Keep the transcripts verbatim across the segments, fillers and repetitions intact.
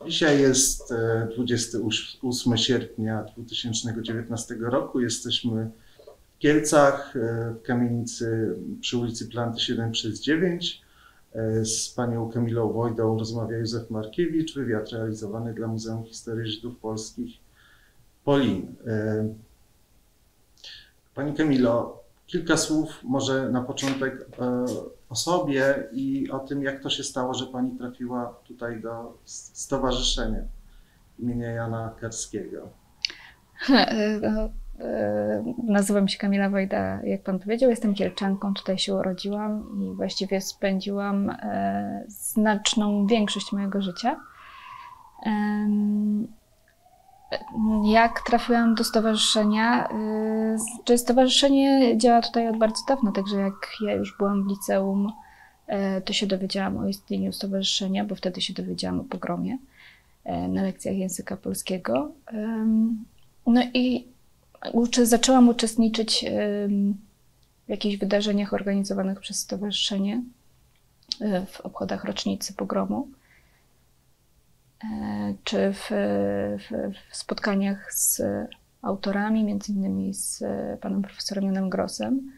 Dzisiaj jest dwudziestego ósmego sierpnia dwa tysiące dziewiętnastego roku. Jesteśmy w Kielcach, w kamienicy przy ulicy Planty siedem przez dziewięć. Z panią Kamilą Wojdą rozmawia Józef Markiewicz. Wywiad realizowany dla Muzeum Historii Żydów Polskich Polin. Pani Kamilo, kilka słów może na początek o sobie i o tym, jak to się stało, że pani trafiła tutaj do stowarzyszenia imienia Jana Karskiego. Nazywam się Kamila Wojda, jak pan powiedział, jestem Kielczanką, tutaj się urodziłam i właściwie spędziłam znaczną większość mojego życia. Jak trafiłam do stowarzyszenia? Czy stowarzyszenie działa tutaj od bardzo dawna, także jak ja już byłam w liceum, to się dowiedziałam o istnieniu stowarzyszenia, bo wtedy się dowiedziałam o pogromie na lekcjach języka polskiego. No i zaczęłam uczestniczyć w jakichś wydarzeniach organizowanych przez stowarzyszenie w obchodach rocznicy pogromu, czy w, w, w spotkaniach z autorami, między innymi z panem profesorem Janem Grossem.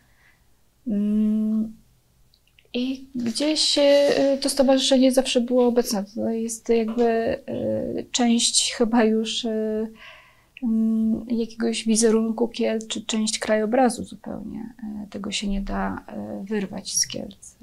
I gdzieś to stowarzyszenie zawsze było obecne. To jest jakby część chyba już jakiegoś wizerunku Kielc, czy część krajobrazu zupełnie. Tego się nie da wyrwać z Kielc.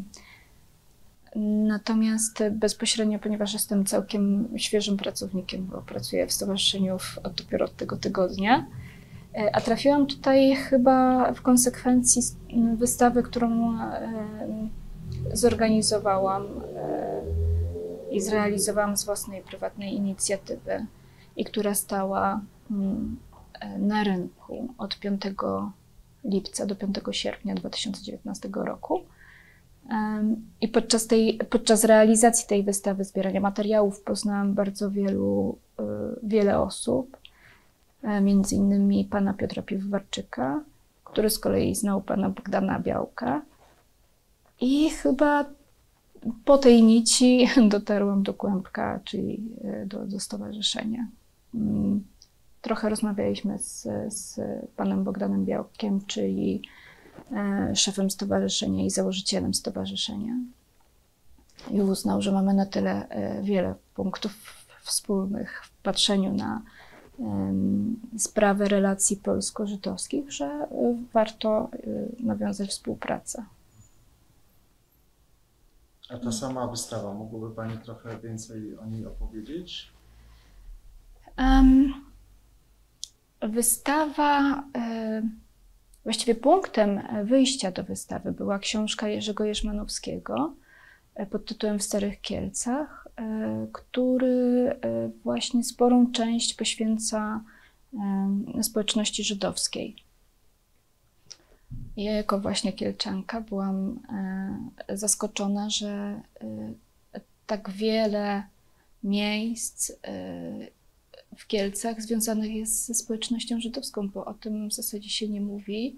Natomiast bezpośrednio, ponieważ jestem całkiem świeżym pracownikiem, bo pracuję w stowarzyszeniu od, dopiero od tego tygodnia, a trafiłam tutaj chyba w konsekwencji wystawy, którą zorganizowałam i zrealizowałam z własnej prywatnej inicjatywy i która stała na rynku od piątego lipca do piątego sierpnia dwa tysiące dziewiętnastego roku. I podczas, tej, podczas realizacji tej wystawy, zbierania materiałów, poznałam bardzo wielu, wiele osób, między innymi pana Piotra Piwowarczyka, który z kolei znał pana Bogdana Białka. I chyba po tej nici dotarłam do Kłębka, czyli do, do stowarzyszenia. Trochę rozmawialiśmy z, z panem Bogdanem Białkiem, czyli szefem stowarzyszenia i założycielem stowarzyszenia. I uznał, że mamy na tyle wiele punktów wspólnych w patrzeniu na sprawę relacji polsko-żydowskich, że warto nawiązać współpracę. A ta sama wystawa, mogłaby pani trochę więcej o niej opowiedzieć? Um, wystawa... Y Właściwie punktem wyjścia do wystawy była książka Jerzego Jerzmanowskiego pod tytułem W Starych Kielcach, który właśnie sporą część poświęca społeczności żydowskiej. Ja jako właśnie Kielczanka byłam zaskoczona, że tak wiele miejsc w Kielcach związanych jest ze społecznością żydowską, bo o tym w zasadzie się nie mówi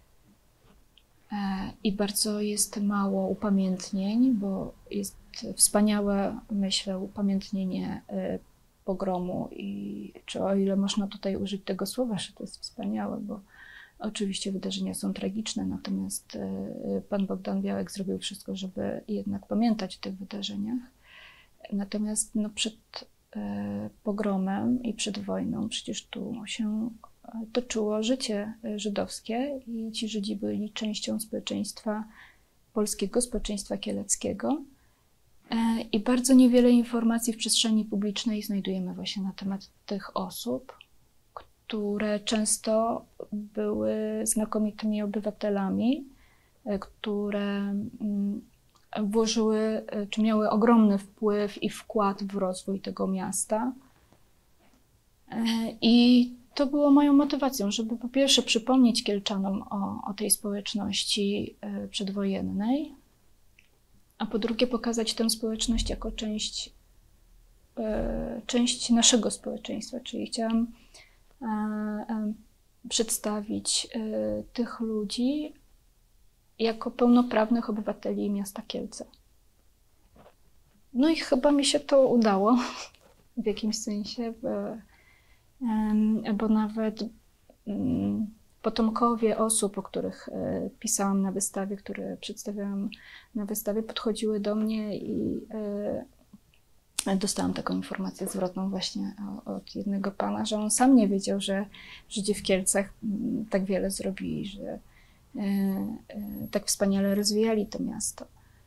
i bardzo jest mało upamiętnień, bo jest wspaniałe, myślę, upamiętnienie pogromu i czy o ile można tutaj użyć tego słowa, że to jest wspaniałe, bo oczywiście wydarzenia są tragiczne, natomiast pan Bogdan Białek zrobił wszystko, żeby jednak pamiętać o tych wydarzeniach. Natomiast no, przed pogromem i przed wojną przecież tu się toczyło życie żydowskie i ci Żydzi byli częścią społeczeństwa polskiego, społeczeństwa kieleckiego i bardzo niewiele informacji w przestrzeni publicznej znajdujemy właśnie na temat tych osób, które często były znakomitymi obywatelami, które włożyły, czy miały ogromny wpływ i wkład w rozwój tego miasta. I to było moją motywacją, żeby po pierwsze przypomnieć Kielczanom o, o tej społeczności przedwojennej, a po drugie pokazać tę społeczność jako część, część naszego społeczeństwa, czyli chciałam przedstawić tych ludzi jako pełnoprawnych obywateli miasta Kielce. No i chyba mi się to udało. w jakimś sensie, bo, bo nawet potomkowie osób, o których pisałam na wystawie, które przedstawiałam na wystawie, podchodziły do mnie i dostałam taką informację zwrotną właśnie od jednego pana, że on sam nie wiedział, że Żydzi w Kielcach tak wiele zrobili, że tak wspaniale rozwijali to miasto.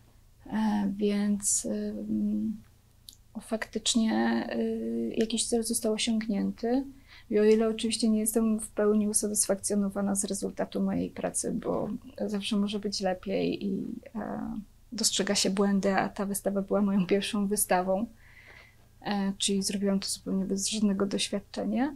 Więc faktycznie jakiś cel został osiągnięty. I o ile oczywiście nie jestem w pełni usatysfakcjonowana z rezultatu mojej pracy, bo zawsze może być lepiej i dostrzega się błędy, a ta wystawa była moją pierwszą wystawą, czyli zrobiłam to zupełnie bez żadnego doświadczenia.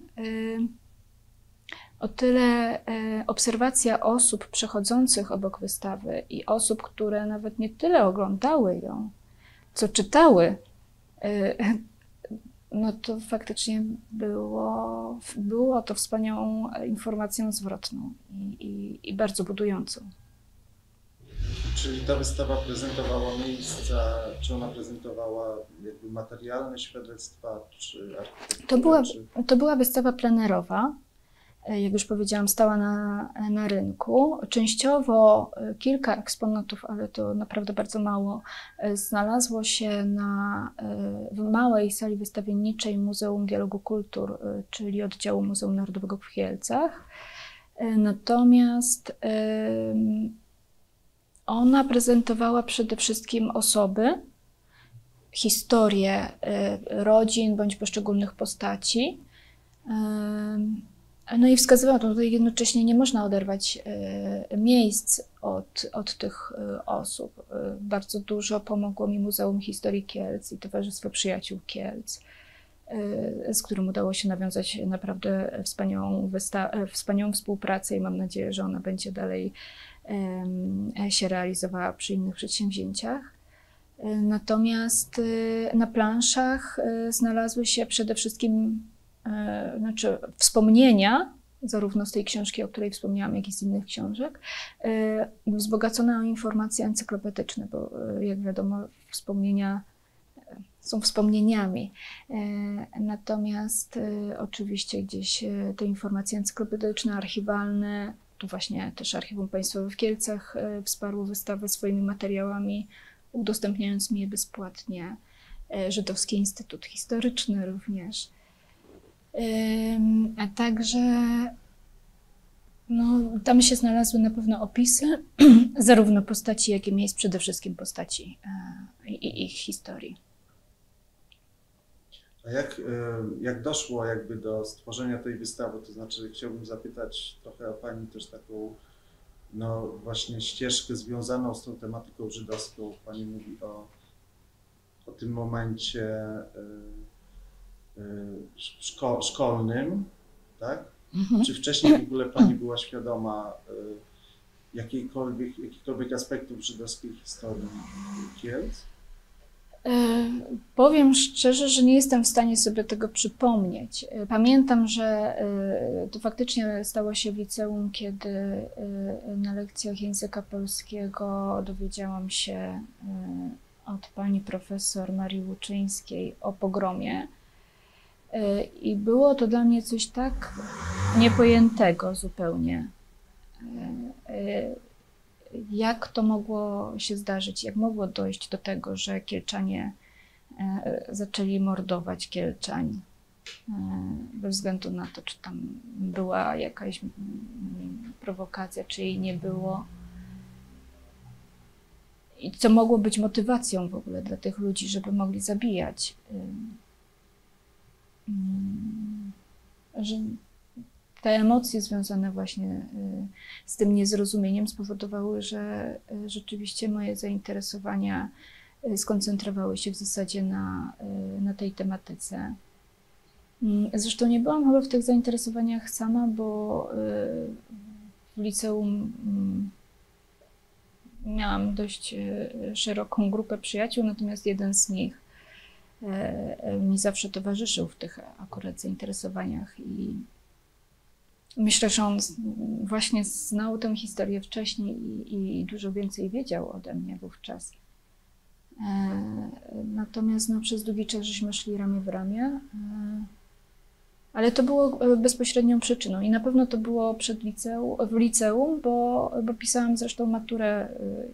O tyle obserwacja osób przechodzących obok wystawy i osób, które nawet nie tyle oglądały ją, co czytały, no to faktycznie było, było to wspaniałą informacją zwrotną i, i, i bardzo budującą. Czyli ta wystawa prezentowała miejsca, czy ona prezentowała jakby materialne świadectwa, czy architekturę? To była, czy... to była wystawa plenerowa. Jak już powiedziałam, stała na, na rynku. Częściowo kilka eksponatów, ale to naprawdę bardzo mało, znalazło się na, w małej sali wystawienniczej Muzeum Dialogu Kultur, czyli oddziału Muzeum Narodowego w Kielcach. Natomiast ona prezentowała przede wszystkim osoby, historię rodzin bądź poszczególnych postaci. No i wskazywałam, że tutaj jednocześnie nie można oderwać miejsc od, od tych osób. Bardzo dużo pomogło mi Muzeum Historii Kielc i Towarzystwo Przyjaciół Kielc, z którym udało się nawiązać naprawdę wspaniałą, wspaniałą współpracę i mam nadzieję, że ona będzie dalej się realizowała przy innych przedsięwzięciach. Natomiast na planszach znalazły się przede wszystkim znaczy wspomnienia, zarówno z tej książki, o której wspomniałam, jak i z innych książek, wzbogacone o informacje encyklopedyczne, bo jak wiadomo, wspomnienia są wspomnieniami. Natomiast oczywiście gdzieś te informacje encyklopedyczne, archiwalne, tu właśnie też Archiwum Państwowe w Kielcach wsparło wystawę swoimi materiałami, udostępniając mi je bezpłatnie. Żydowski Instytut Historyczny również. A także no, tam się znalazły na pewno opisy zarówno postaci, jak i miejsc, przede wszystkim postaci i ich historii. A jak, jak doszło jakby do stworzenia tej wystawy, to znaczy chciałbym zapytać trochę o Pani też taką no właśnie ścieżkę związaną z tą tematyką żydowską. Pani mówi o, o tym momencie Szko szkolnym, tak? Mhm. Czy wcześniej w ogóle Pani była świadoma jakiejkolwiek, jakichkolwiek aspektów żydowskiej historii Kielc? Powiem szczerze, że nie jestem w stanie sobie tego przypomnieć. Pamiętam, że to faktycznie stało się w liceum, kiedy na lekcjach języka polskiego dowiedziałam się od pani profesor Marii Łuczyńskiej o pogromie. I było to dla mnie coś tak niepojętego zupełnie. Jak to mogło się zdarzyć? Jak mogło dojść do tego, że Kielczanie zaczęli mordować Kielczań? Bez względu na to, czy tam była jakaś prowokacja, czy jej nie było. I co mogło być motywacją w ogóle dla tych ludzi, żeby mogli zabijać? Że te emocje związane właśnie z tym niezrozumieniem spowodowały, że rzeczywiście moje zainteresowania skoncentrowały się w zasadzie na, na tej tematyce. Zresztą nie byłam chyba w tych zainteresowaniach sama, bo w liceum miałam dość szeroką grupę przyjaciół, natomiast jeden z nich mi zawsze towarzyszył w tych akurat zainteresowaniach i myślę, że on właśnie znał tę historię wcześniej i, i dużo więcej wiedział ode mnie wówczas. Natomiast no, przez długi czas żeśmy szli ramię w ramię. Ale to było bezpośrednią przyczyną i na pewno to było przed liceum, w liceum, bo, bo pisałam zresztą maturę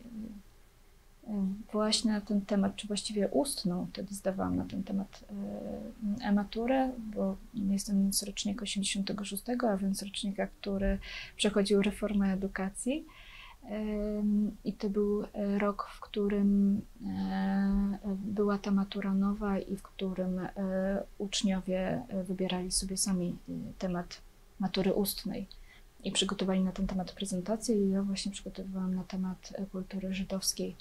właśnie na ten temat, czy właściwie ustną, wtedy zdawałam na ten temat e-maturę, bo jestem z rocznika osiemdziesiątego szóstego, a więc rocznika, który przechodził reformę edukacji. I to był rok, w którym była ta matura nowa i w którym uczniowie wybierali sobie sami temat matury ustnej i przygotowali na ten temat prezentację i ja właśnie przygotowywałam na temat kultury żydowskiej.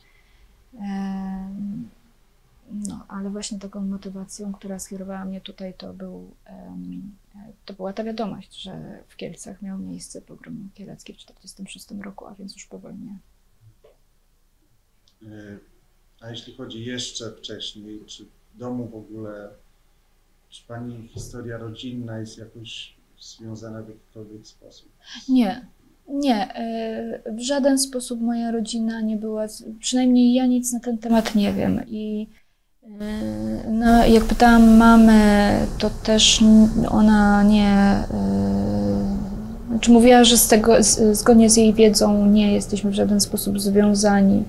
No, ale właśnie taką motywacją, która skierowała mnie tutaj, to, był, to była ta wiadomość, że w Kielcach miał miejsce pogrom kielecki w tysiąc dziewięćset czterdziestym szóstym roku, a więc już po wojnie. A jeśli chodzi jeszcze wcześniej, czy w domu w ogóle, czy pani historia rodzinna jest jakoś związana w jakikolwiek sposób? Nie. Nie, w żaden sposób moja rodzina nie była, przynajmniej ja nic na ten temat nie wiem. I no, jak pytałam mamę, to też ona nie, znaczy mówiła, że z tego, zgodnie z jej wiedzą nie jesteśmy w żaden sposób związani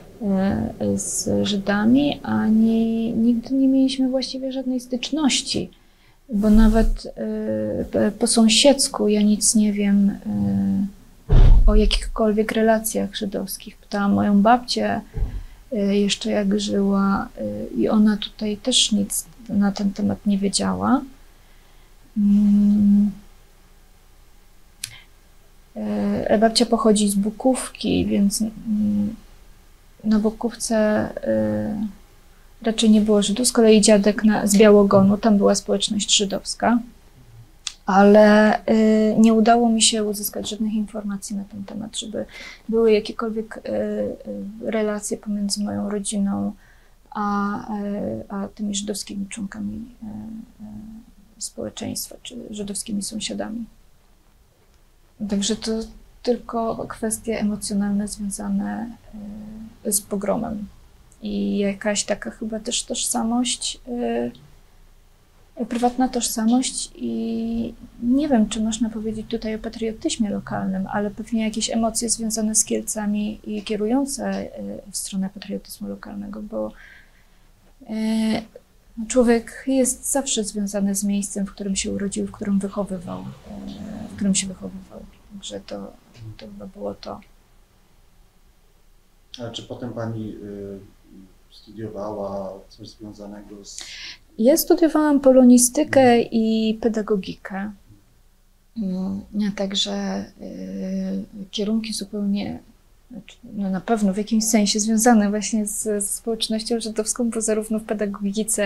z Żydami, ani nigdy nie mieliśmy właściwie żadnej styczności, bo nawet po sąsiedzku ja nic nie wiem o jakichkolwiek relacjach żydowskich. Pytałam moją babcię jeszcze jak żyła i ona tutaj też nic na ten temat nie wiedziała. Babcia pochodzi z Bukówki, więc na Bukówce raczej nie było Żydów. Z kolei dziadek na, z Białogonu, tam była społeczność żydowska. Ale y, nie udało mi się uzyskać żadnych informacji na ten temat, żeby były jakiekolwiek y, y, relacje pomiędzy moją rodziną a, y, a tymi żydowskimi członkami y, y, społeczeństwa, czy żydowskimi sąsiadami. Także to tylko kwestie emocjonalne związane y, z pogromem i jakaś taka chyba też tożsamość, y, prywatna tożsamość i nie wiem, czy można powiedzieć tutaj o patriotyzmie lokalnym, ale pewnie jakieś emocje związane z Kielcami i kierujące w stronę patriotyzmu lokalnego, bo człowiek jest zawsze związany z miejscem, w którym się urodził, w którym wychowywał, w którym się wychowywał. Także to, to chyba było to. A czy potem pani studiowała coś związanego z... Ja studiowałam polonistykę i pedagogikę, także kierunki zupełnie, no na pewno w jakimś sensie związane właśnie z, z społecznością żydowską, bo zarówno w pedagogice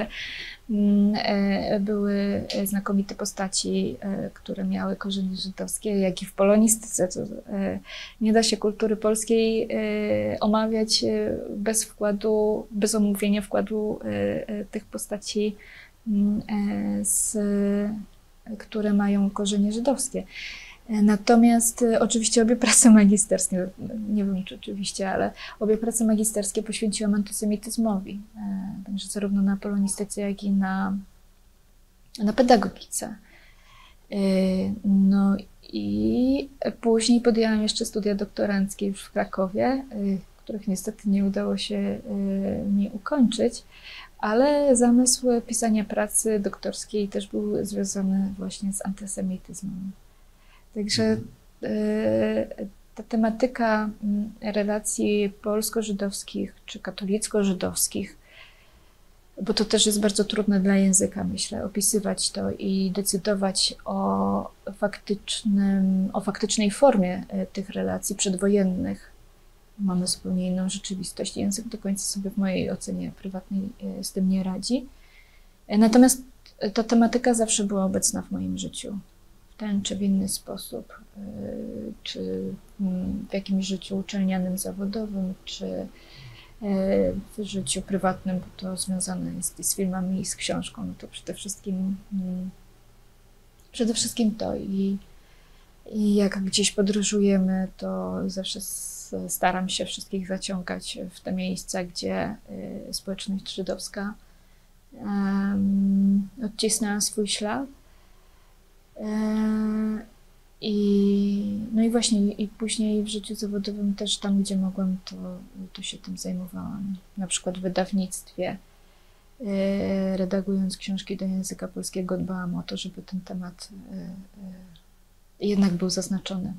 były znakomite postaci, które miały korzenie żydowskie, jak i w polonistyce. To nie da się kultury polskiej omawiać bez wkładu, bez omówienia wkładu tych postaci, z, które mają korzenie żydowskie. Natomiast oczywiście obie prace magisterskie, nie wiem czy oczywiście, ale obie prace magisterskie poświęciłam antysemityzmowi, także zarówno na polonistyce, jak i na, na pedagogice. No i później podjęłam jeszcze studia doktoranckie już w Krakowie, których niestety nie udało się mi ukończyć, ale zamysł pisania pracy doktorskiej też był związany właśnie z antysemityzmem. Także ta tematyka relacji polsko-żydowskich czy katolicko-żydowskich, bo to też jest bardzo trudne dla języka, myślę, opisywać to i decydować o faktycznym, o faktycznej formie tych relacji przedwojennych. Mamy zupełnie inną rzeczywistość. Język do końca sobie w mojej ocenie prywatnej z tym nie radzi. Natomiast ta tematyka zawsze była obecna w moim życiu. W ten czy w inny sposób, czy w jakimś życiu uczelnianym, zawodowym, czy w życiu prywatnym, bo to związane jest i z filmami, i z książką, no to przede wszystkim, przede wszystkim to. I, i jak gdzieś podróżujemy, to zawsze z więc staram się wszystkich zaciągać w te miejsca, gdzie społeczność żydowska um, odcisnęła swój ślad. I, no i właśnie i później w życiu zawodowym też tam, gdzie mogłam, to, to się tym zajmowałam. Na przykład w wydawnictwie, redagując książki do języka polskiego, dbałam o to, żeby ten temat jednak był zaznaczony.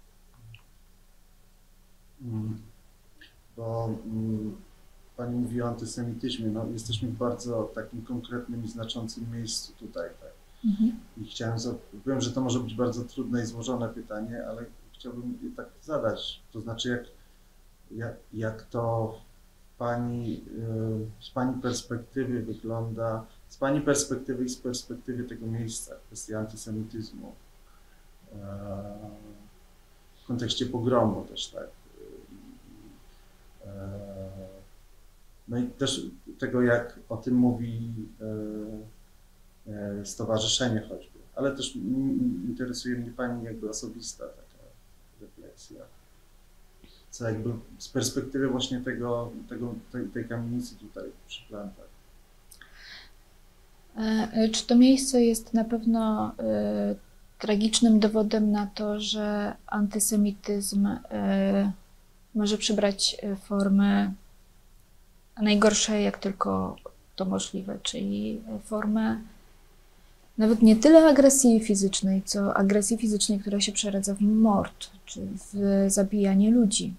Bo Pani mówi o antysemityzmie, no jesteśmy w bardzo takim konkretnym i znaczącym miejscu tutaj, tak? Mhm. I chciałem, wiem, że to może być bardzo trudne i złożone pytanie, ale chciałbym je tak zadać. To znaczy, jak, jak, jak to Pani, z Pani perspektywy wygląda, z Pani perspektywy i z perspektywy tego miejsca, kwestia antysemityzmu, w kontekście pogromu też, tak. No i też tego, jak o tym mówi stowarzyszenie choćby, ale też interesuje mnie Pani jakby osobista taka refleksja, co jakby z perspektywy właśnie tego, tego tej, tej kamienicy tutaj przy Plantach. Czy to miejsce jest na pewno y, tragicznym dowodem na to, że antysemityzm y, może przybrać formę najgorsze, jak tylko to możliwe, czyli formę nawet nie tyle agresji fizycznej, co agresji fizycznej, która się przeradza w mord, czy w zabijanie ludzi.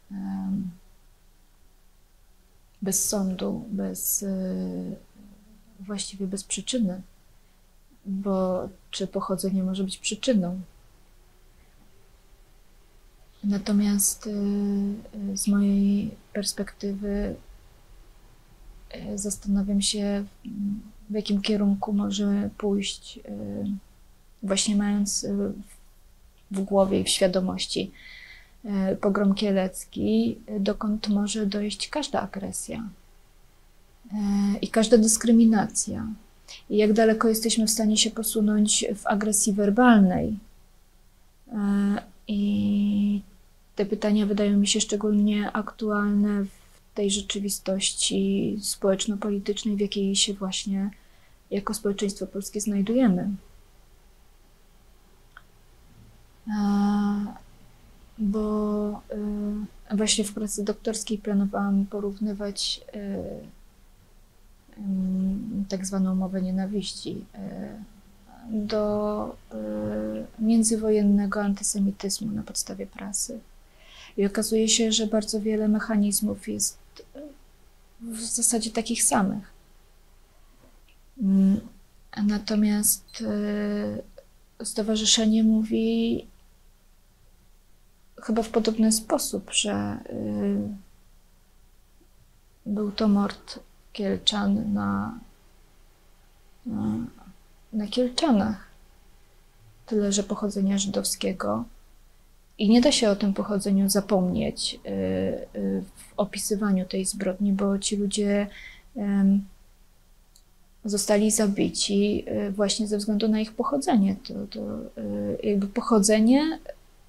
Bez sądu, bez, właściwie bez przyczyny, bo czy pochodzenie może być przyczyną? Natomiast z mojej perspektywy zastanawiam się, w jakim kierunku może pójść, właśnie mając w głowie i w świadomości pogrom kielecki, dokąd może dojść każda agresja i każda dyskryminacja. I jak daleko jesteśmy w stanie się posunąć w agresji werbalnej. I te pytania wydają mi się szczególnie aktualne w tej rzeczywistości społeczno-politycznej, w jakiej się właśnie jako społeczeństwo polskie znajdujemy. Bo właśnie w pracy doktorskiej planowałam porównywać tak zwaną mowę nienawiści do międzywojennego antysemityzmu na podstawie prasy. I okazuje się, że bardzo wiele mechanizmów jest w zasadzie takich samych. Natomiast stowarzyszenie mówi chyba w podobny sposób, że był to mord Kielczan na, na, na Kielczanach. Tyle, że pochodzenia żydowskiego. I nie da się o tym pochodzeniu zapomnieć w opisywaniu tej zbrodni, bo ci ludzie zostali zabici właśnie ze względu na ich pochodzenie. To, to jakby pochodzenie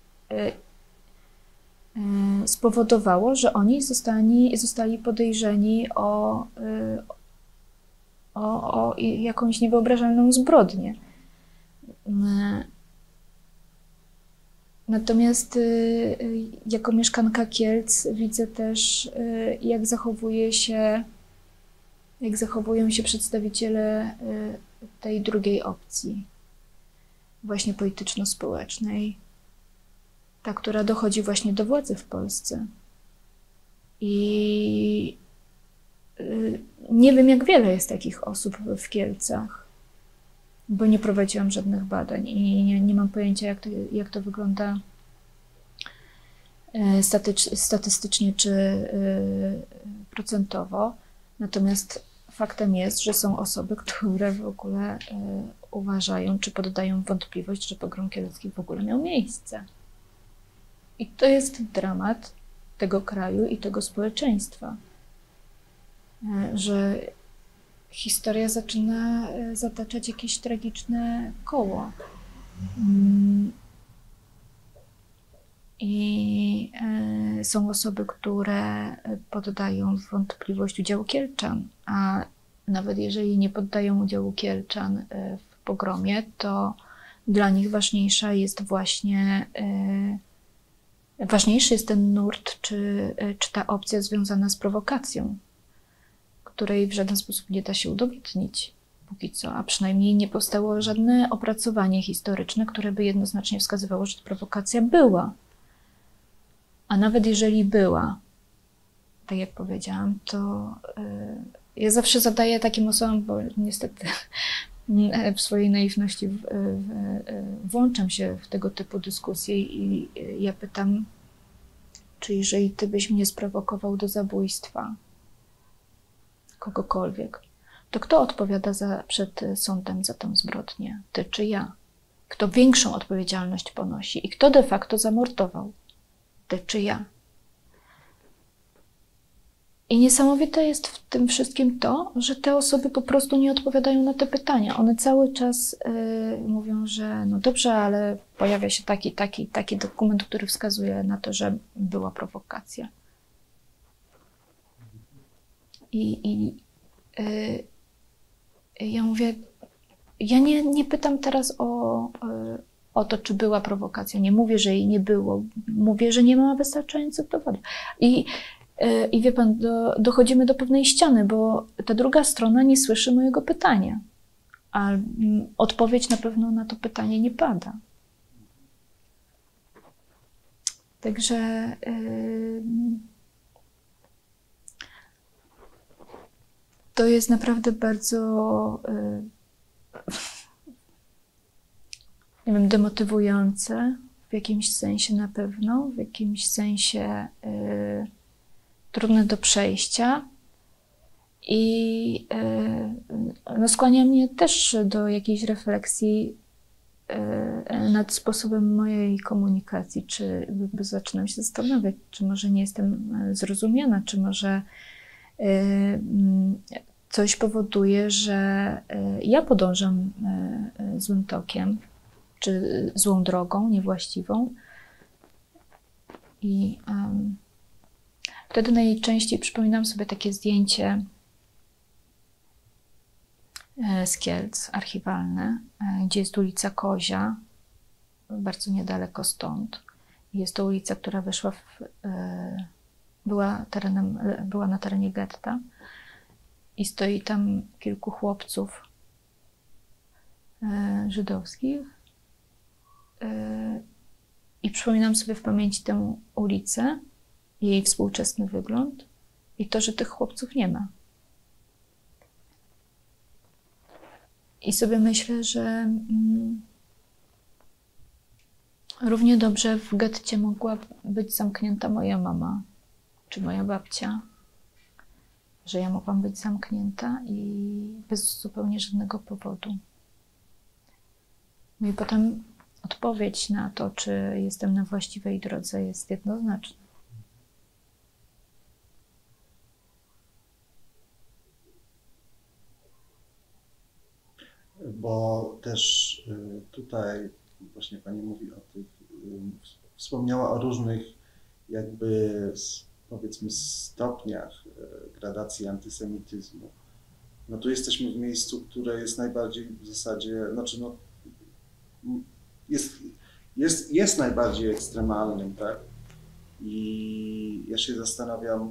spowodowało, że oni zostali, zostali podejrzeni o, o, o jakąś niewyobrażalną zbrodnię. Natomiast jako mieszkanka Kielc widzę też, jak zachowuje się, jak zachowują się przedstawiciele tej drugiej opcji, właśnie polityczno-społecznej, ta, która dochodzi właśnie do władzy w Polsce. I nie wiem, jak wiele jest takich osób w Kielcach, bo nie prowadziłam żadnych badań i nie, nie mam pojęcia, jak to, jak to wygląda statycz, statystycznie czy procentowo. Natomiast faktem jest, że są osoby, które w ogóle uważają, czy poddają wątpliwość, że pogrom kielecki w ogóle miał miejsce. I to jest dramat tego kraju i tego społeczeństwa, że historia zaczyna zataczać jakieś tragiczne koło. I y, są osoby, które poddają w wątpliwość udziału Kielczan, a nawet jeżeli nie poddają udziału Kielczan y, w pogromie, to dla nich ważniejsza jest właśnie, y, ważniejszy jest ten nurt, czy, y, czy ta opcja związana z prowokacją, której w żaden sposób nie da się udowodnić póki co, a przynajmniej nie powstało żadne opracowanie historyczne, które by jednoznacznie wskazywało, że ta prowokacja była. A nawet jeżeli była, tak jak powiedziałam, to y, ja zawsze zadaję takim osobom, bo niestety w swojej naiwności w, w, w, włączam się w tego typu dyskusje i ja pytam, czy jeżeli ty byś mnie sprowokował do zabójstwa kogokolwiek, to kto odpowiada za, przed sądem za tę zbrodnię? Ty czy ja? Kto większą odpowiedzialność ponosi i kto de facto zamordował? Ty czy ja? I niesamowite jest w tym wszystkim to, że te osoby po prostu nie odpowiadają na te pytania. One cały czas y, mówią, że no dobrze, ale pojawia się taki, taki, taki dokument, który wskazuje na to, że była prowokacja. I, i y, ja mówię, ja nie, nie pytam teraz o, y, o to, czy była prowokacja. Nie mówię, że jej nie było. Mówię, że nie ma wystarczających dowodów. I I wie pan, do, dochodzimy do pewnej ściany, bo ta druga strona nie słyszy mojego pytania, a odpowiedź na pewno na to pytanie nie pada. Także yy, to jest naprawdę bardzo yy, nie wiem, demotywujące w jakimś sensie na pewno, w jakimś sensie yy, trudne do przejścia i no, skłania mnie też do jakiejś refleksji nad sposobem mojej komunikacji, czy jakby zaczynam się zastanawiać, czy może nie jestem zrozumiana, czy może coś powoduje, że ja podążam złym tokiem, czy złą drogą, niewłaściwą. I um, wtedy najczęściej przypominam sobie takie zdjęcie z Kielc, archiwalne, gdzie jest ulica Kozia, bardzo niedaleko stąd. Jest to ulica, która wyszła w, była, terenem, była na terenie getta i stoi tam kilku chłopców żydowskich. I przypominam sobie w pamięci tę ulicę, jej współczesny wygląd i to, że tych chłopców nie ma. I sobie myślę, że mm, równie dobrze w getcie mogła być zamknięta moja mama czy moja babcia, że ja mogłam być zamknięta i bez zupełnie żadnego powodu. No i potem odpowiedź na to, czy jestem na właściwej drodze, jest jednoznaczna. Bo też tutaj właśnie Pani mówi o tych, wspomniała o różnych jakby powiedzmy stopniach gradacji antysemityzmu. No tu jesteśmy w miejscu, które jest najbardziej w zasadzie, znaczy no jest, jest, jest najbardziej ekstremalnym, tak? I ja się zastanawiam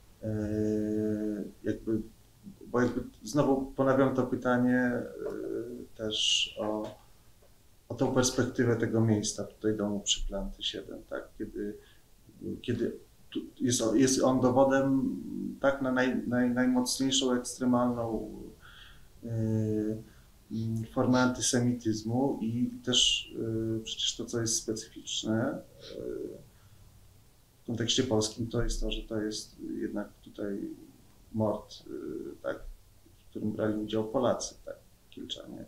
jakby, bo jakby znowu ponawiam to pytanie też o, o tą perspektywę tego miejsca, tutaj domu przy Planty siedem, tak? Kiedy, kiedy jest, jest on dowodem tak na naj, naj, najmocniejszą, ekstremalną yy, formę antysemityzmu i też yy, przecież to, co jest specyficzne yy, w kontekście polskim, to jest to, że to jest jednak tutaj mord, yy, tak, w którym brali udział Polacy, tak, Kielczanie.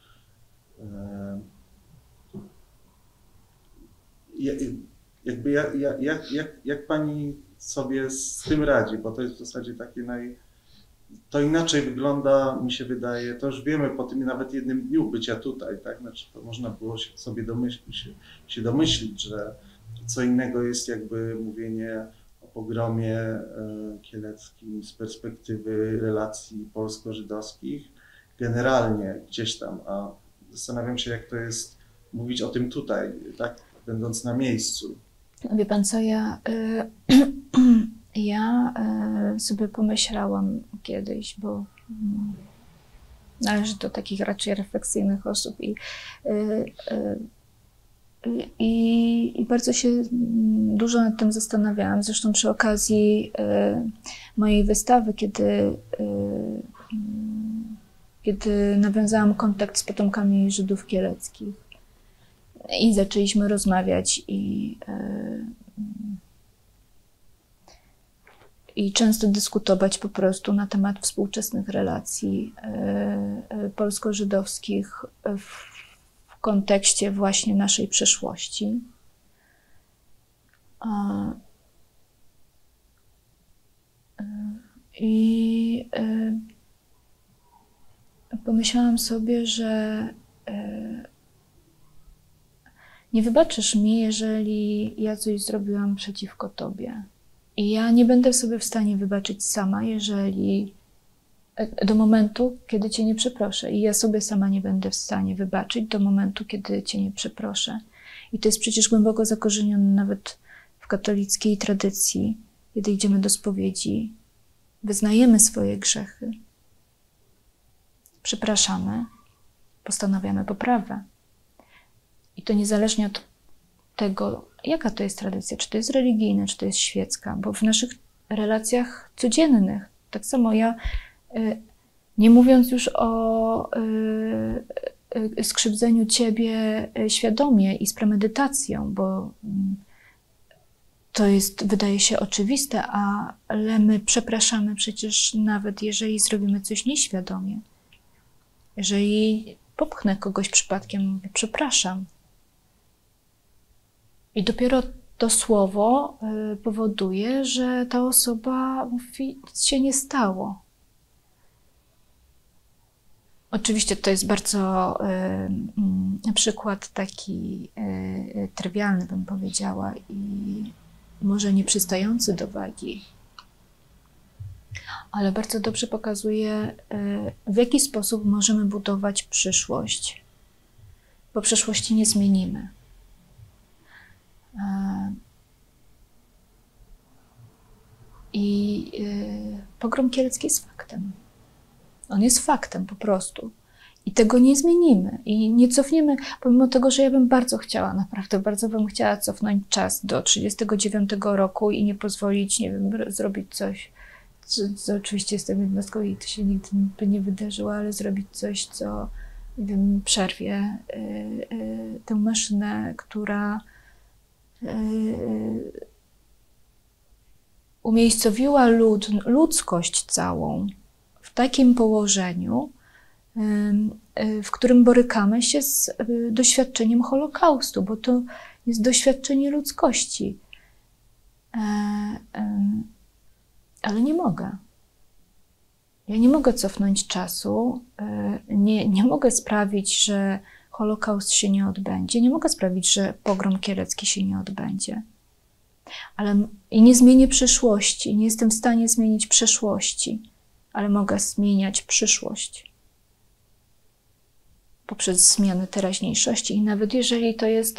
Yy, jakby jak, jak, jak, jak, jak Pani sobie z tym radzi, bo to jest w zasadzie takie naj... To inaczej wygląda, mi się wydaje, to już wiemy po tym nawet jednym dniu bycia tutaj, tak? Znaczy to można było się sobie domyślić, się, się domyślić, że Co innego jest jakby mówienie o pogromie kieleckim z perspektywy relacji polsko-żydowskich, generalnie gdzieś tam, a zastanawiam się, jak to jest mówić o tym tutaj, tak, będąc na miejscu. Wie pan co, ja, y, ja y, sobie pomyślałam kiedyś, bo y, należy do takich raczej refleksyjnych osób i, y, y, i, i bardzo się dużo nad tym zastanawiałam. Zresztą przy okazji y, mojej wystawy, kiedy, y, kiedy nawiązałam kontakt z potomkami Żydów kieleckich i zaczęliśmy rozmawiać i, y, i często dyskutować po prostu na temat współczesnych relacji y, y, polsko-żydowskich w w kontekście właśnie naszej przeszłości. I pomyślałam sobie, że nie wybaczysz mi, jeżeli ja coś zrobiłam przeciwko tobie. I ja nie będę sobie w stanie wybaczyć sama, jeżeli do momentu, kiedy cię nie przeproszę. I ja sobie sama nie będę w stanie wybaczyć do momentu, kiedy cię nie przeproszę. I to jest przecież głęboko zakorzenione nawet w katolickiej tradycji. Kiedy idziemy do spowiedzi, wyznajemy swoje grzechy, przepraszamy, postanawiamy poprawę. I to niezależnie od tego, jaka to jest tradycja, czy to jest religijna, czy to jest świecka, bo w naszych relacjach codziennych, tak samo ja, nie mówiąc już o skrzywdzeniu ciebie świadomie i z premedytacją, bo to jest, wydaje się, oczywiste, ale my przepraszamy przecież nawet, jeżeli zrobimy coś nieświadomie. Jeżeli popchnę kogoś przypadkiem, mówię, przepraszam. I dopiero to słowo powoduje, że ta osoba mówi, nic się nie stało. Oczywiście to jest bardzo y, przykład taki y, trywialny, bym powiedziała, i może nie przystający do wagi, ale bardzo dobrze pokazuje, y, w jaki sposób możemy budować przyszłość, bo przyszłości nie zmienimy. Y, I y, pogrom kielecki jest faktem. On jest faktem po prostu. I tego nie zmienimy. I nie cofniemy, pomimo tego, że ja bym bardzo chciała, naprawdę bardzo bym chciała cofnąć czas do trzydziestego dziewiątego roku i nie pozwolić, nie wiem, zrobić coś, co, co oczywiście jestem jednostką i to się nigdy by nie wydarzyło, ale zrobić coś, co, nie wiem, przerwie y, y, tę maszynę, która y, y, umiejscowiła lud, ludzkość całą w takim położeniu, w którym borykamy się z doświadczeniem Holokaustu, bo to jest doświadczenie ludzkości. Ale nie mogę. Ja nie mogę cofnąć czasu, nie, nie mogę sprawić, że Holokaust się nie odbędzie, nie mogę sprawić, że pogrom kielecki się nie odbędzie. Ale i nie zmienię przyszłości, nie jestem w stanie zmienić przeszłości, ale mogę zmieniać przyszłość poprzez zmianę teraźniejszości. I nawet jeżeli to jest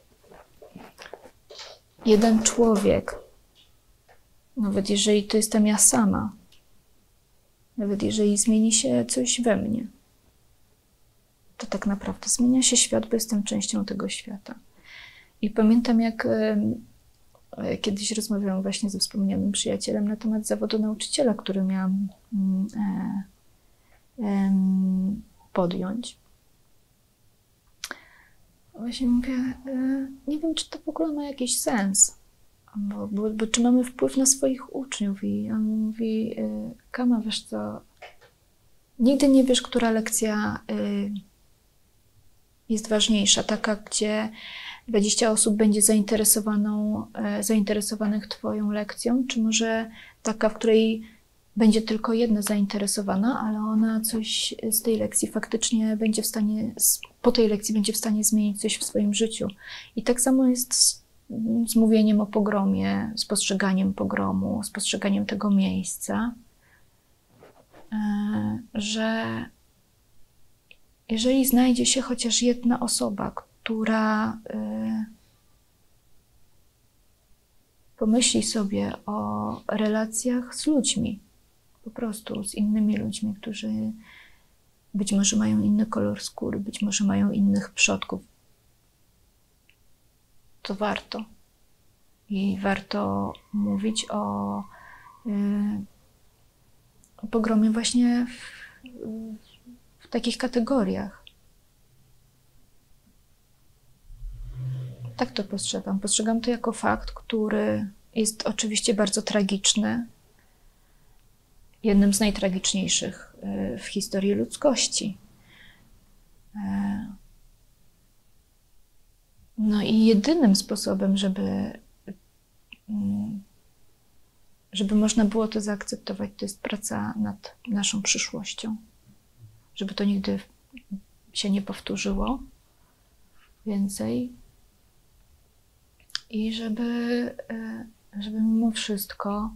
jeden człowiek, nawet jeżeli to jestem ja sama, nawet jeżeli zmieni się coś we mnie, to tak naprawdę zmienia się świat, bo jestem częścią tego świata. I pamiętam, jak kiedyś rozmawiałam właśnie ze wspomnianym przyjacielem na temat zawodu nauczyciela, który miałam e, e, podjąć. Właśnie mówię, e, nie wiem, czy to w ogóle ma jakiś sens, bo, bo, bo czy mamy wpływ na swoich uczniów. I on mówi, e, Kama, wiesz co, nigdy nie wiesz, która lekcja e, jest ważniejsza, taka, gdzie dwadzieścia osób będzie zainteresowaną, zainteresowanych twoją lekcją, czy może taka, w której będzie tylko jedna zainteresowana, ale ona coś z tej lekcji faktycznie będzie w stanie, po tej lekcji będzie w stanie zmienić coś w swoim życiu. I tak samo jest z mówieniem o pogromie, z postrzeganiem pogromu, z postrzeganiem tego miejsca, że jeżeli znajdzie się chociaż jedna osoba, która pomyśli sobie o relacjach z ludźmi, po prostu z innymi ludźmi, którzy być może mają inny kolor skóry, być może mają innych przodków, to warto. I warto mówić o, o pogromie właśnie w, w takich kategoriach. Tak to postrzegam. Postrzegam to jako fakt, który jest oczywiście bardzo tragiczny. Jednym z najtragiczniejszych w historii ludzkości. No i jedynym sposobem, żeby, żeby można było to zaakceptować, to jest praca nad naszą przyszłością. Żeby to nigdy się nie powtórzyło więcej. I żeby, żeby mimo wszystko,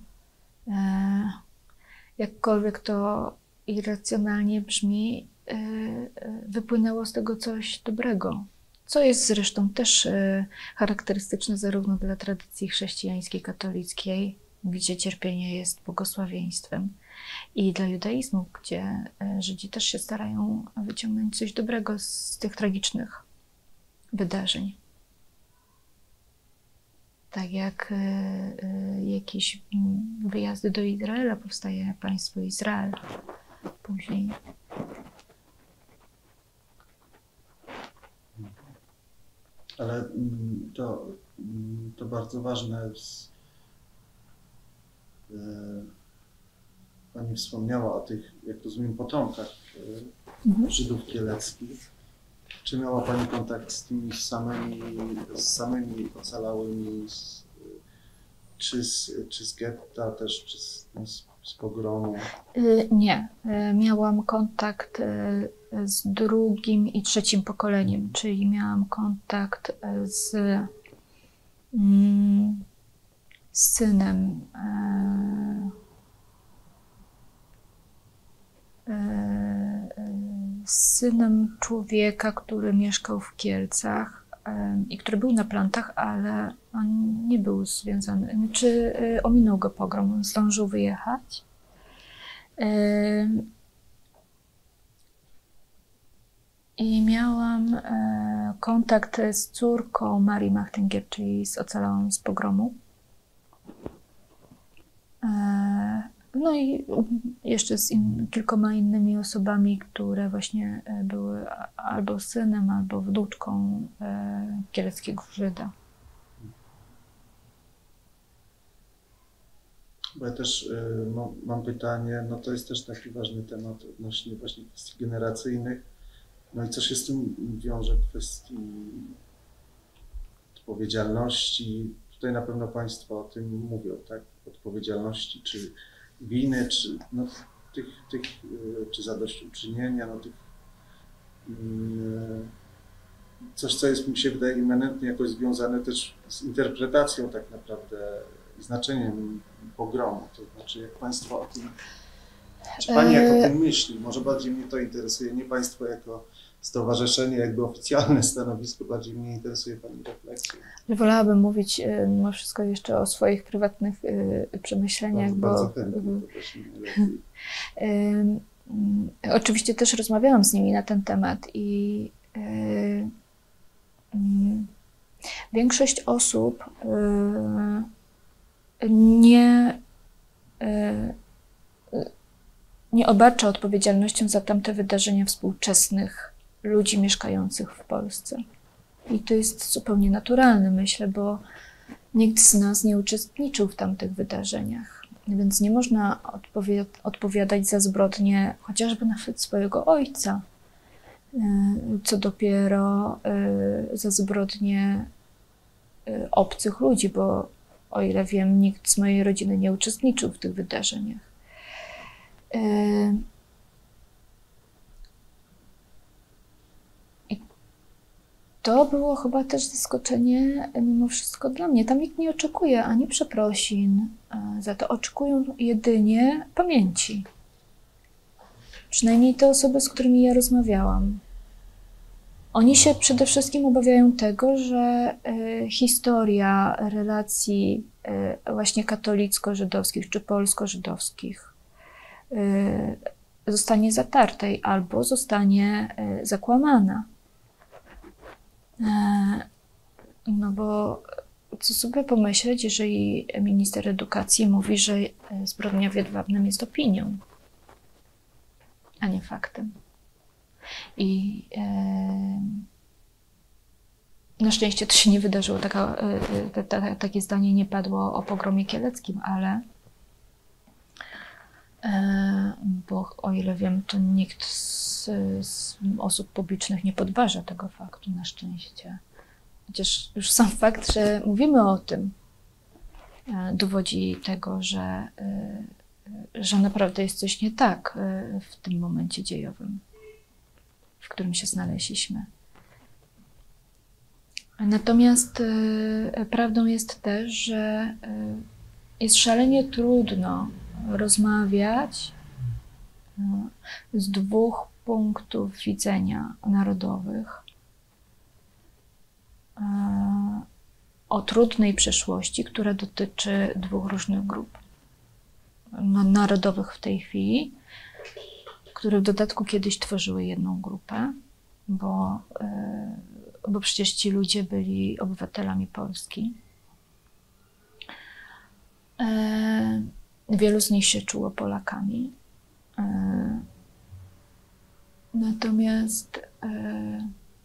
jakkolwiek to irracjonalnie brzmi, wypłynęło z tego coś dobrego. Co jest zresztą też charakterystyczne zarówno dla tradycji chrześcijańskiej, katolickiej, gdzie cierpienie jest błogosławieństwem, i dla judaizmu, gdzie Żydzi też się starają wyciągnąć coś dobrego z tych tragicznych wydarzeń. Tak jak jakieś wyjazdy do Izraela, powstaje państwo Izrael później. Ale to, to bardzo ważne. Pani wspomniała o tych, jak rozumiem, potomkach mhm. Żydów kieleckich. Czy miała Pani kontakt z tymi samymi, z samymi ocalałymi, z, czy, z, czy z getta też, czy z, z, z pogromu? Nie. Miałam kontakt z drugim i trzecim pokoleniem, czyli miałam kontakt z, z synem z synem człowieka, który mieszkał w Kielcach i który był na plantach, ale on nie był związany, czy ominął go pogrom, on zdążył wyjechać. I miałam kontakt z córką Marii Machtengier, czyli z ocalałą z pogromu. No i jeszcze z in, kilkoma innymi osobami, które właśnie były albo synem, albo wnuczką e, kieleckiego Żyda. Bo ja też y, mam, mam pytanie, no to jest też taki ważny temat odnośnie właśnie kwestii generacyjnych. No i co się z tym wiąże, kwestii odpowiedzialności. Tutaj na pewno Państwo o tym mówią, tak? Odpowiedzialności, czy winy, czy, no, tych, tych, czy zadośćuczynienia, no, tych, coś, co jest, mi się wydaje, immanentnie jakoś związane też z interpretacją tak naprawdę i znaczeniem pogromu. To znaczy, jak Państwo o tym, czy Pani jak o tym myśli? Może bardziej mnie to interesuje, nie Państwo jako stowarzyszenie, jakby oficjalne stanowisko, bardziej mnie interesuje Pani refleksja. Wolałabym mówić mimo wszystko jeszcze o swoich prywatnych y, przemyśleniach, bardzo, bo... Bardzo chętnie, to też lepiej. y, y, oczywiście też rozmawiałam z nimi na ten temat i y, y, większość osób y, nie, y, nie obarcza odpowiedzialnością za tamte wydarzenia współczesnych ludzi mieszkających w Polsce. I to jest zupełnie naturalne, myślę, bo nikt z nas nie uczestniczył w tamtych wydarzeniach. Więc nie można odpowi- odpowiadać za zbrodnie chociażby nawet swojego ojca, co dopiero za zbrodnie obcych ludzi, bo o ile wiem, nikt z mojej rodziny nie uczestniczył w tych wydarzeniach. to było chyba też zaskoczenie mimo wszystko dla mnie. Tam nikt nie oczekuje ani przeprosin za to, oczekują jedynie pamięci. Przynajmniej te osoby, z którymi ja rozmawiałam. Oni się przede wszystkim obawiają tego, że y, historia relacji y, właśnie katolicko-żydowskich czy polsko-żydowskich y, zostanie zatarta albo zostanie y, zakłamana. Y, no bo co sobie pomyśleć, jeżeli minister edukacji mówi, że zbrodnia w Jedwabnem jest opinią, a nie faktem. I e, na szczęście to się nie wydarzyło, taka, e, ta, ta, takie zdanie nie padło o pogromie kieleckim, ale e, bo o ile wiem, to nikt z, z osób publicznych nie podważa tego faktu, na szczęście. Chociaż już sam fakt, że mówimy o tym, e, dowodzi tego, że, e, że naprawdę jest coś nie tak e, w tym momencie dziejowym, w którym się znaleźliśmy. Natomiast y, prawdą jest też, że y, jest szalenie trudno rozmawiać y, z dwóch punktów widzenia narodowych y, o trudnej przeszłości, która dotyczy dwóch różnych grup no, narodowych w tej chwili, które w dodatku kiedyś tworzyły jedną grupę, bo, yy, bo przecież ci ludzie byli obywatelami Polski. Yy, wielu z nich się czuło Polakami. Yy, natomiast yy,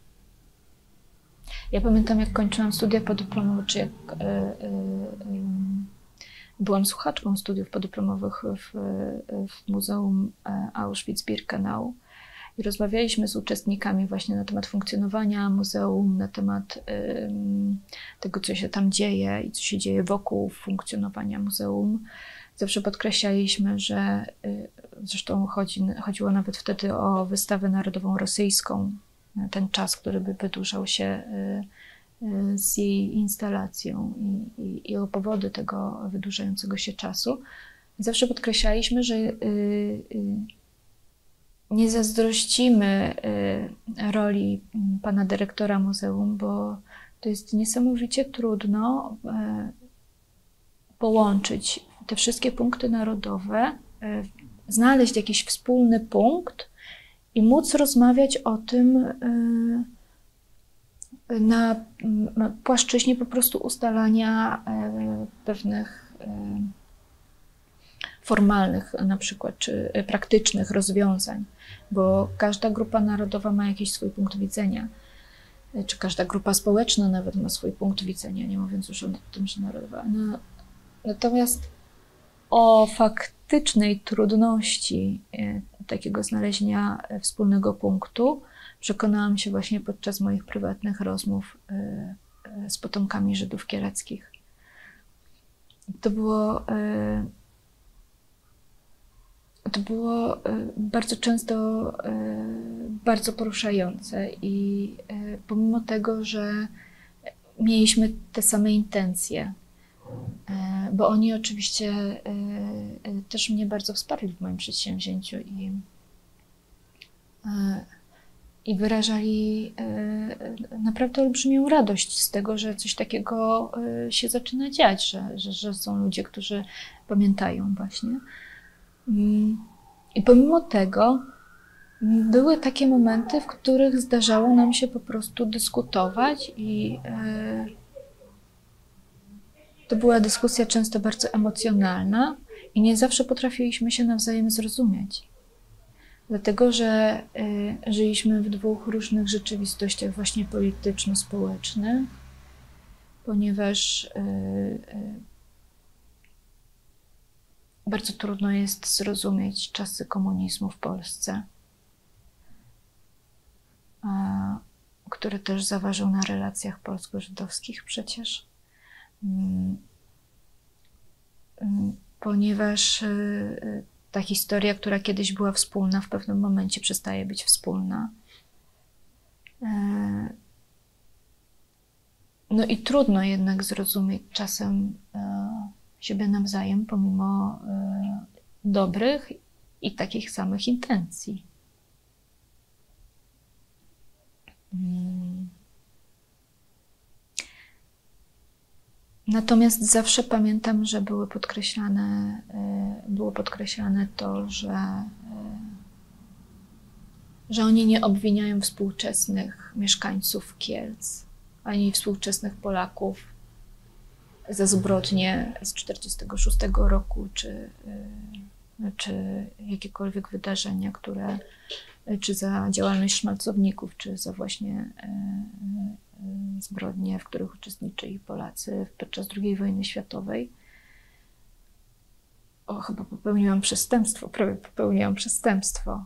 ja pamiętam, jak kończyłam studia podyplomowe, czy jak yy, yy, yy, byłam słuchaczką studiów podyplomowych w, w Muzeum Auschwitz-Birkenau i rozmawialiśmy z uczestnikami właśnie na temat funkcjonowania muzeum, na temat um, tego, co się tam dzieje i co się dzieje wokół funkcjonowania muzeum. Zawsze podkreślaliśmy, że y, zresztą chodzi, chodziło nawet wtedy o wystawę narodową rosyjską, ten czas, który by wydłużał się y, z jej instalacją i, i, i o powody tego wydłużającego się czasu. Zawsze podkreślaliśmy, że y, y, nie zazdrościmy y, roli pana dyrektora muzeum, bo to jest niesamowicie trudno y, połączyć te wszystkie punkty narodowe, y, znaleźć jakiś wspólny punkt i móc rozmawiać o tym y, na płaszczyźnie po prostu ustalania pewnych formalnych, na przykład, czy praktycznych rozwiązań, bo każda grupa narodowa ma jakiś swój punkt widzenia, czy każda grupa społeczna nawet ma swój punkt widzenia, nie mówiąc już o tym, że narodowa. No, natomiast o faktycznej trudności takiego znalezienia wspólnego punktu przekonałam się właśnie podczas moich prywatnych rozmów z potomkami Żydów kieleckich. To było, to było bardzo często bardzo poruszające i pomimo tego, że mieliśmy te same intencje, bo oni oczywiście też mnie bardzo wsparli w moim przedsięwzięciu i I wyrażali e, naprawdę olbrzymią radość z tego, że coś takiego e, się zaczyna dziać, że, że, że są ludzie, którzy pamiętają właśnie. I pomimo tego były takie momenty, w których zdarzało nam się po prostu dyskutować i e, to była dyskusja często bardzo emocjonalna i nie zawsze potrafiliśmy się nawzajem zrozumieć. Dlatego, że y, żyliśmy w dwóch różnych rzeczywistościach właśnie polityczno-społecznych, ponieważ y, y, bardzo trudno jest zrozumieć czasy komunizmu w Polsce, a, który też zaważył na relacjach polsko-żydowskich przecież, y, y, ponieważ y, ta historia, która kiedyś była wspólna, w pewnym momencie przestaje być wspólna. no i trudno jednak zrozumieć czasem siebie nawzajem, pomimo dobrych i takich samych intencji. Natomiast zawsze pamiętam, że były podkreślane, było podkreślane to, że, że oni nie obwiniają współczesnych mieszkańców Kielc, ani współczesnych Polaków za zbrodnie z tysiąc dziewięćset czterdziestego szóstego roku, czy, czy jakiekolwiek wydarzenia, które, czy za działalność szmalcowników, czy za właśnie zbrodnie, w których uczestniczyli Polacy podczas drugiej wojny światowej. O, chyba popełniłam przestępstwo, prawie popełniłam przestępstwo.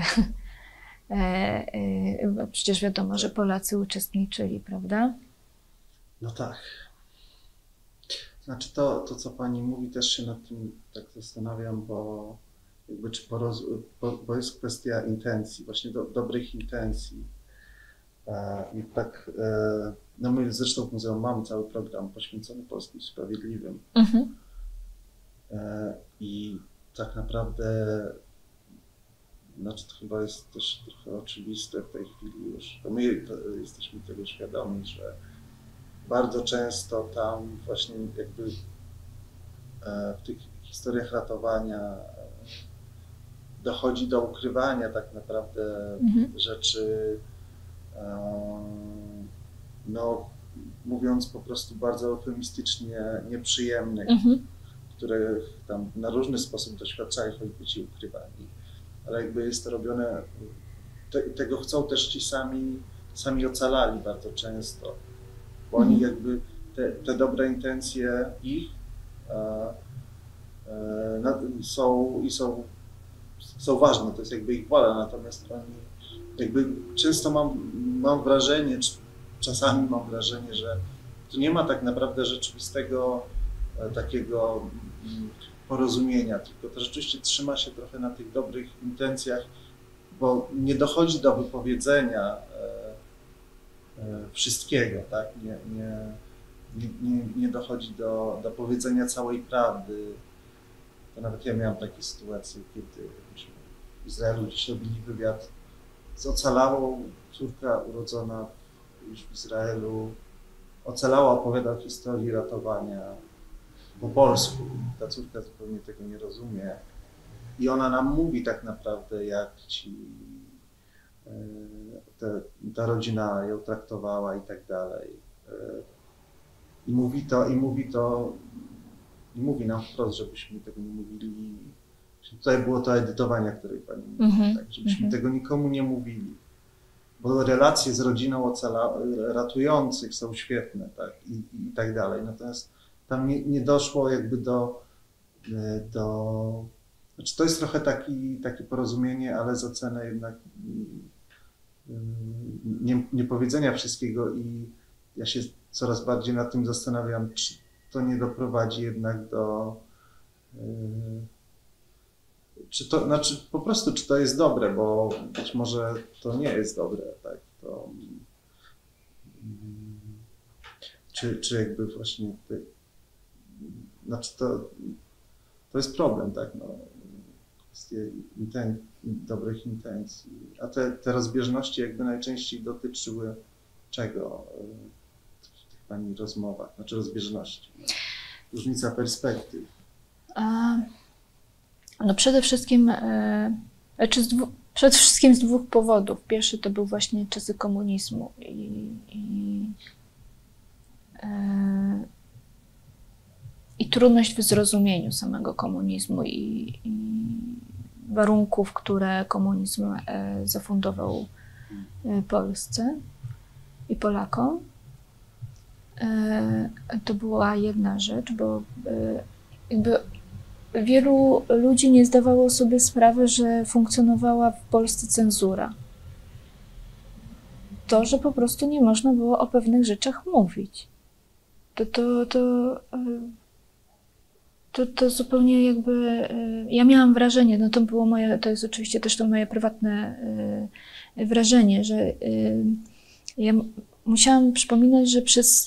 Przecież wiadomo, że Polacy uczestniczyli, prawda? No tak. Znaczy to, to co pani mówi, też się nad tym tak zastanawiam, bo jakby czy poroz... bo, bo jest kwestia intencji, właśnie do, dobrych intencji. E, I tak, e, no my zresztą w muzeum mamy cały program poświęcony Polskim Sprawiedliwym. Mhm. E, I tak naprawdę, znaczy to chyba jest też trochę oczywiste w tej chwili już, to my to jesteśmy tego świadomi, że bardzo często tam właśnie jakby e, w tych historiach ratowania e, dochodzi do ukrywania tak naprawdę mhm. rzeczy, no mówiąc po prostu bardzo eufemistycznie, nieprzyjemnych, mhm. które tam na różny sposób doświadczają, choćby ci ukrywani. Ale jakby jest to robione, te, tego chcą też ci sami, sami ocalali bardzo często, bo mhm. oni jakby te, te dobre intencje ich e, e, na, są i są, są ważne, to jest jakby ich wola, natomiast oni jakby często mam, mam wrażenie, czy czasami mam wrażenie, że tu nie ma tak naprawdę rzeczywistego e, takiego mm, porozumienia, tylko to rzeczywiście trzyma się trochę na tych dobrych intencjach, bo nie dochodzi do wypowiedzenia e, e, wszystkiego, tak? Nie, nie, nie, nie, nie dochodzi do, do powiedzenia całej prawdy. To nawet ja miałem takie sytuacje, kiedy w Izraelu gdzieś robili wywiad z ocalałą, córka urodzona już w Izraelu, ocalała, opowiada o historii ratowania po polsku. Ta córka zupełnie tego nie rozumie. I ona nam mówi tak naprawdę, jak ci, te, ta rodzina ją traktowała i tak dalej. I mówi to, i mówi to, i mówi nam wprost, żebyśmy tego nie mówili. Tutaj było to edytowanie, o której pani mówi, mm-hmm. tak, żebyśmy mm-hmm. tego nikomu nie mówili. Bo relacje z rodziną ocala, ratujących są świetne, tak, i, i tak dalej. Natomiast tam nie, nie doszło jakby do, do... Znaczy to jest trochę taki, takie porozumienie, ale za cenę jednak nie, nie powiedzenia wszystkiego i ja się coraz bardziej nad tym zastanawiam, czy to nie doprowadzi jednak do... Czy to, znaczy po prostu, czy to jest dobre, bo być może to nie jest dobre, tak, to, czy, czy jakby właśnie, te, znaczy to, to jest problem, tak, no, kwestie inten, dobrych intencji, a te, te rozbieżności jakby najczęściej dotyczyły czego w tych pani rozmowach, znaczy rozbieżności, różnica perspektyw. A... No przede wszystkim, czy z dwu, przede wszystkim z dwóch powodów. Pierwszy to był właśnie czasy komunizmu i, i, e, i trudność w zrozumieniu samego komunizmu i, i warunków, które komunizm e, zafundował e, Polsce i Polakom. E, to była jedna rzecz, bo e, jakby wielu ludzi nie zdawało sobie sprawy, że funkcjonowała w Polsce cenzura. To, że po prostu nie można było o pewnych rzeczach mówić. To, to, to, to, to zupełnie jakby... Ja miałam wrażenie, no to było moje, to jest oczywiście też to moje prywatne wrażenie, że ja musiałam przypominać, że przez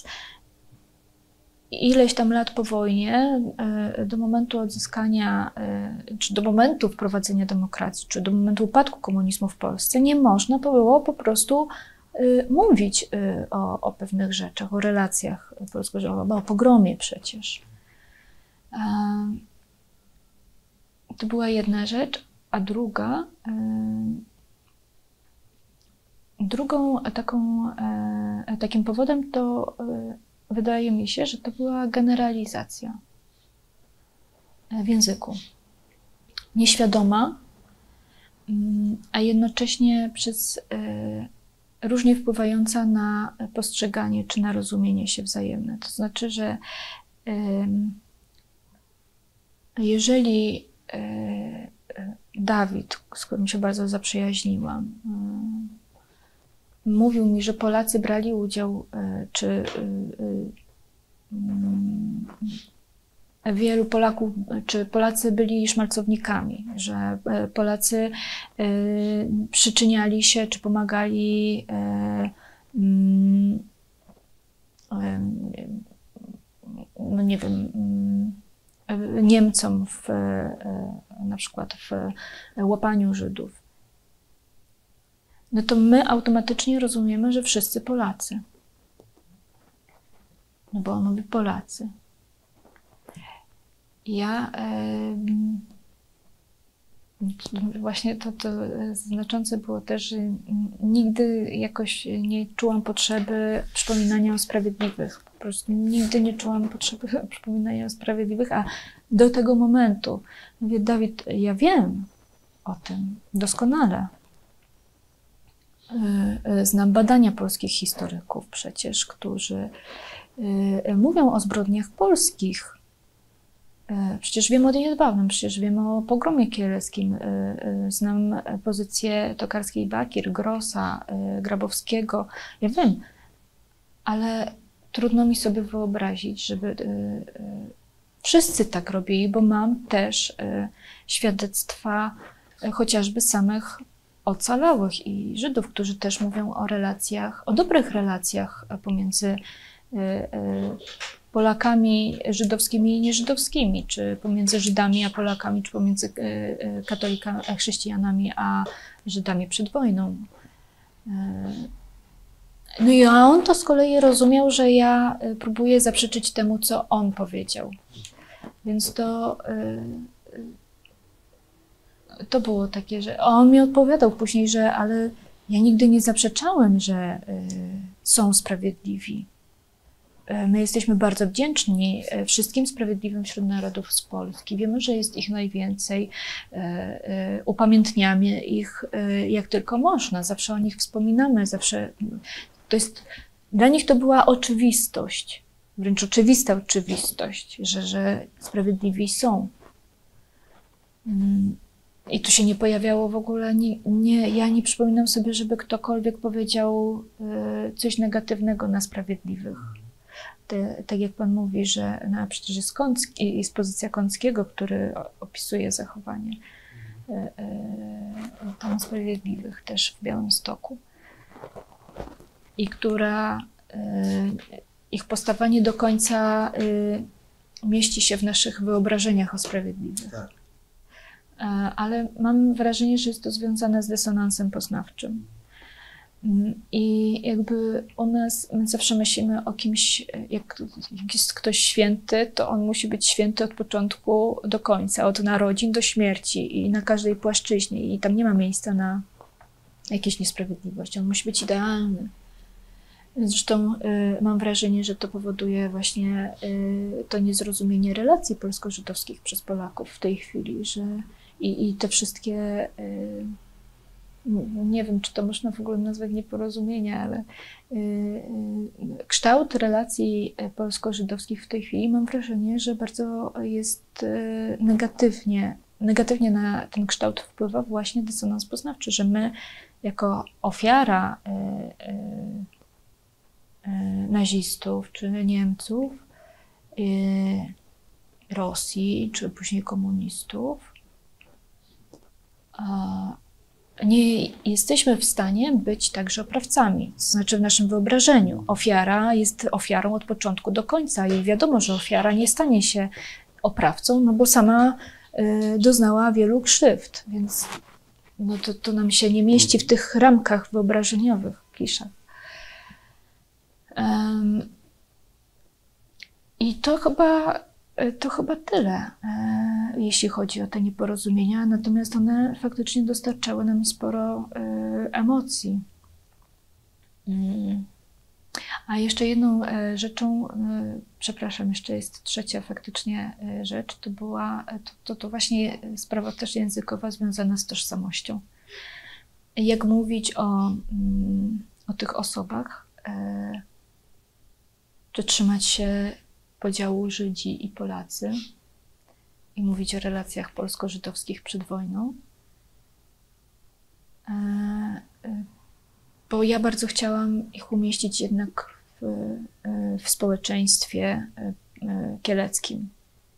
ileś tam lat po wojnie, do momentu odzyskania, czy do momentu wprowadzenia demokracji, czy do momentu upadku komunizmu w Polsce, nie można było po prostu mówić o, o pewnych rzeczach, o relacjach polsko-żydowskich, o pogromie przecież. To była jedna rzecz, a druga, drugą taką, takim powodem to wydaje mi się, że to była generalizacja w języku. Nieświadoma, a jednocześnie przez różnie wpływająca na postrzeganie czy na rozumienie się wzajemne. To znaczy, że jeżeli Dawid, z którym się bardzo zaprzyjaźniłam, mówił mi, że Polacy brali udział, czy wielu Polaków, czy Polacy byli szmalcownikami, że Polacy przyczyniali się, czy pomagali no nie wiem, Niemcom w, na przykład w łapaniu Żydów, no to my automatycznie rozumiemy, że wszyscy Polacy. No bo on mówi Polacy. Ja e, właśnie to, to znaczące było też, że nigdy jakoś nie czułam potrzeby przypominania o sprawiedliwych. Po prostu nigdy nie czułam potrzeby przypominania o sprawiedliwych, a do tego momentu mówię, Dawid, ja wiem o tym doskonale. Znam badania polskich historyków przecież, którzy mówią o zbrodniach polskich. Przecież wiem o Jedwabnym, przecież wiem o pogromie kieleckim. Znam pozycję Tokarskiej Bakir, Grossa, Grabowskiego. Ja wiem, ale trudno mi sobie wyobrazić, żeby wszyscy tak robili, bo mam też świadectwa chociażby samych ocalałych i Żydów, którzy też mówią o relacjach, o dobrych relacjach pomiędzy Polakami żydowskimi i nieżydowskimi, czy pomiędzy Żydami a Polakami, czy pomiędzy katolikami, chrześcijanami a Żydami przed wojną. No i on to z kolei rozumiał, że ja próbuję zaprzeczyć temu, co on powiedział. Więc to, to było takie, że on mi odpowiadał później, że ale ja nigdy nie zaprzeczałem, że są sprawiedliwi. My jesteśmy bardzo wdzięczni wszystkim sprawiedliwym wśród narodów z Polski. Wiemy, że jest ich najwięcej. Upamiętniamy ich jak tylko można. Zawsze o nich wspominamy. Zawsze to jest, dla nich to była oczywistość, wręcz oczywista oczywistość, że, że sprawiedliwi są. I tu się nie pojawiało w ogóle, nie, nie, ja nie przypominam sobie, żeby ktokolwiek powiedział coś negatywnego na sprawiedliwych. Te, tak jak pan mówi, że no, przecież jest, Kącki, jest pozycja Kąckiego, który opisuje zachowanie e, e, tam sprawiedliwych też w Białymstoku i która e, ich postawa nie do końca e, mieści się w naszych wyobrażeniach o sprawiedliwych. Tak. E, ale mam wrażenie, że jest to związane z dysonansem poznawczym. I jakby u nas, my zawsze myślimy o kimś, jak jest ktoś święty, to on musi być święty od początku do końca, od narodzin do śmierci i na każdej płaszczyźnie i tam nie ma miejsca na jakieś niesprawiedliwości, on musi być idealny. Zresztą y, mam wrażenie, że to powoduje właśnie y, to niezrozumienie relacji polsko-żydowskich przez Polaków w tej chwili, że i, i te wszystkie y, nie wiem, czy to można w ogóle nazwać nieporozumienia, ale kształt relacji polsko-żydowskich w tej chwili mam wrażenie, że bardzo jest negatywnie, negatywnie na ten kształt wpływa właśnie dysonans poznawczy, że my jako ofiara nazistów czy Niemców, Rosji czy później komunistów nie jesteśmy w stanie być także oprawcami, to znaczy w naszym wyobrażeniu. Ofiara jest ofiarą od początku do końca i wiadomo, że ofiara nie stanie się oprawcą, no bo sama y, doznała wielu krzywd, więc no to, to nam się nie mieści w tych ramkach wyobrażeniowych, kliszach. Um, I to chyba, to chyba tyle, e, jeśli chodzi o te nieporozumienia, natomiast one faktycznie dostarczały nam sporo e, emocji. Mm. A jeszcze jedną e, rzeczą, e, przepraszam, jeszcze jest trzecia faktycznie e, rzecz, to była to, to, to właśnie sprawa też językowa związana z tożsamością. Jak mówić o, mm, o tych osobach, e, czy trzymać się podziału Żydzi i Polacy i mówić o relacjach polsko-żydowskich przed wojną. Bo ja bardzo chciałam ich umieścić jednak w, w społeczeństwie kieleckim.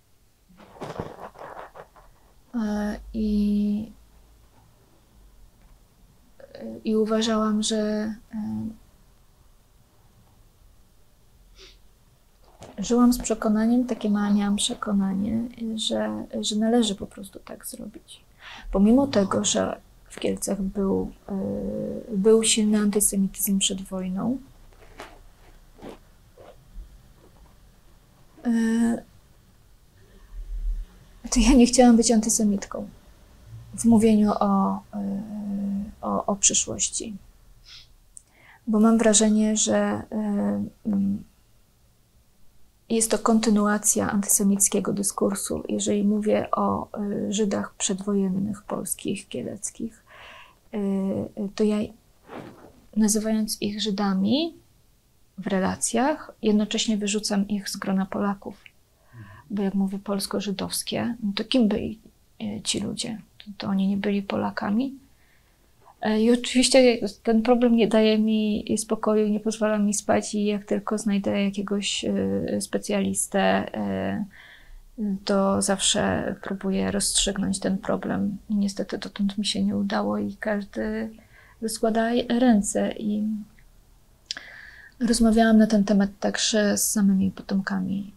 I, i uważałam, że żyłam z przekonaniem, takie miałam przekonanie, że, że należy po prostu tak zrobić. Pomimo tego, że w Kielcach był, był silny antysemityzm przed wojną, to ja nie chciałam być antysemitką w mówieniu o, o, o przyszłości. Bo mam wrażenie, że jest to kontynuacja antysemickiego dyskursu. Jeżeli mówię o Żydach przedwojennych, polskich, kieleckich, to ja, nazywając ich Żydami w relacjach, jednocześnie wyrzucam ich z grona Polaków. Bo jak mówię polsko-żydowskie, no to kim byli ci ludzie? To, to oni nie byli Polakami? I oczywiście ten problem nie daje mi spokoju, nie pozwala mi spać i jak tylko znajdę jakiegoś specjalistę, to zawsze próbuję rozstrzygnąć ten problem. I niestety dotąd mi się nie udało i każdy rozkłada ręce. I rozmawiałam na ten temat także z samymi potomkami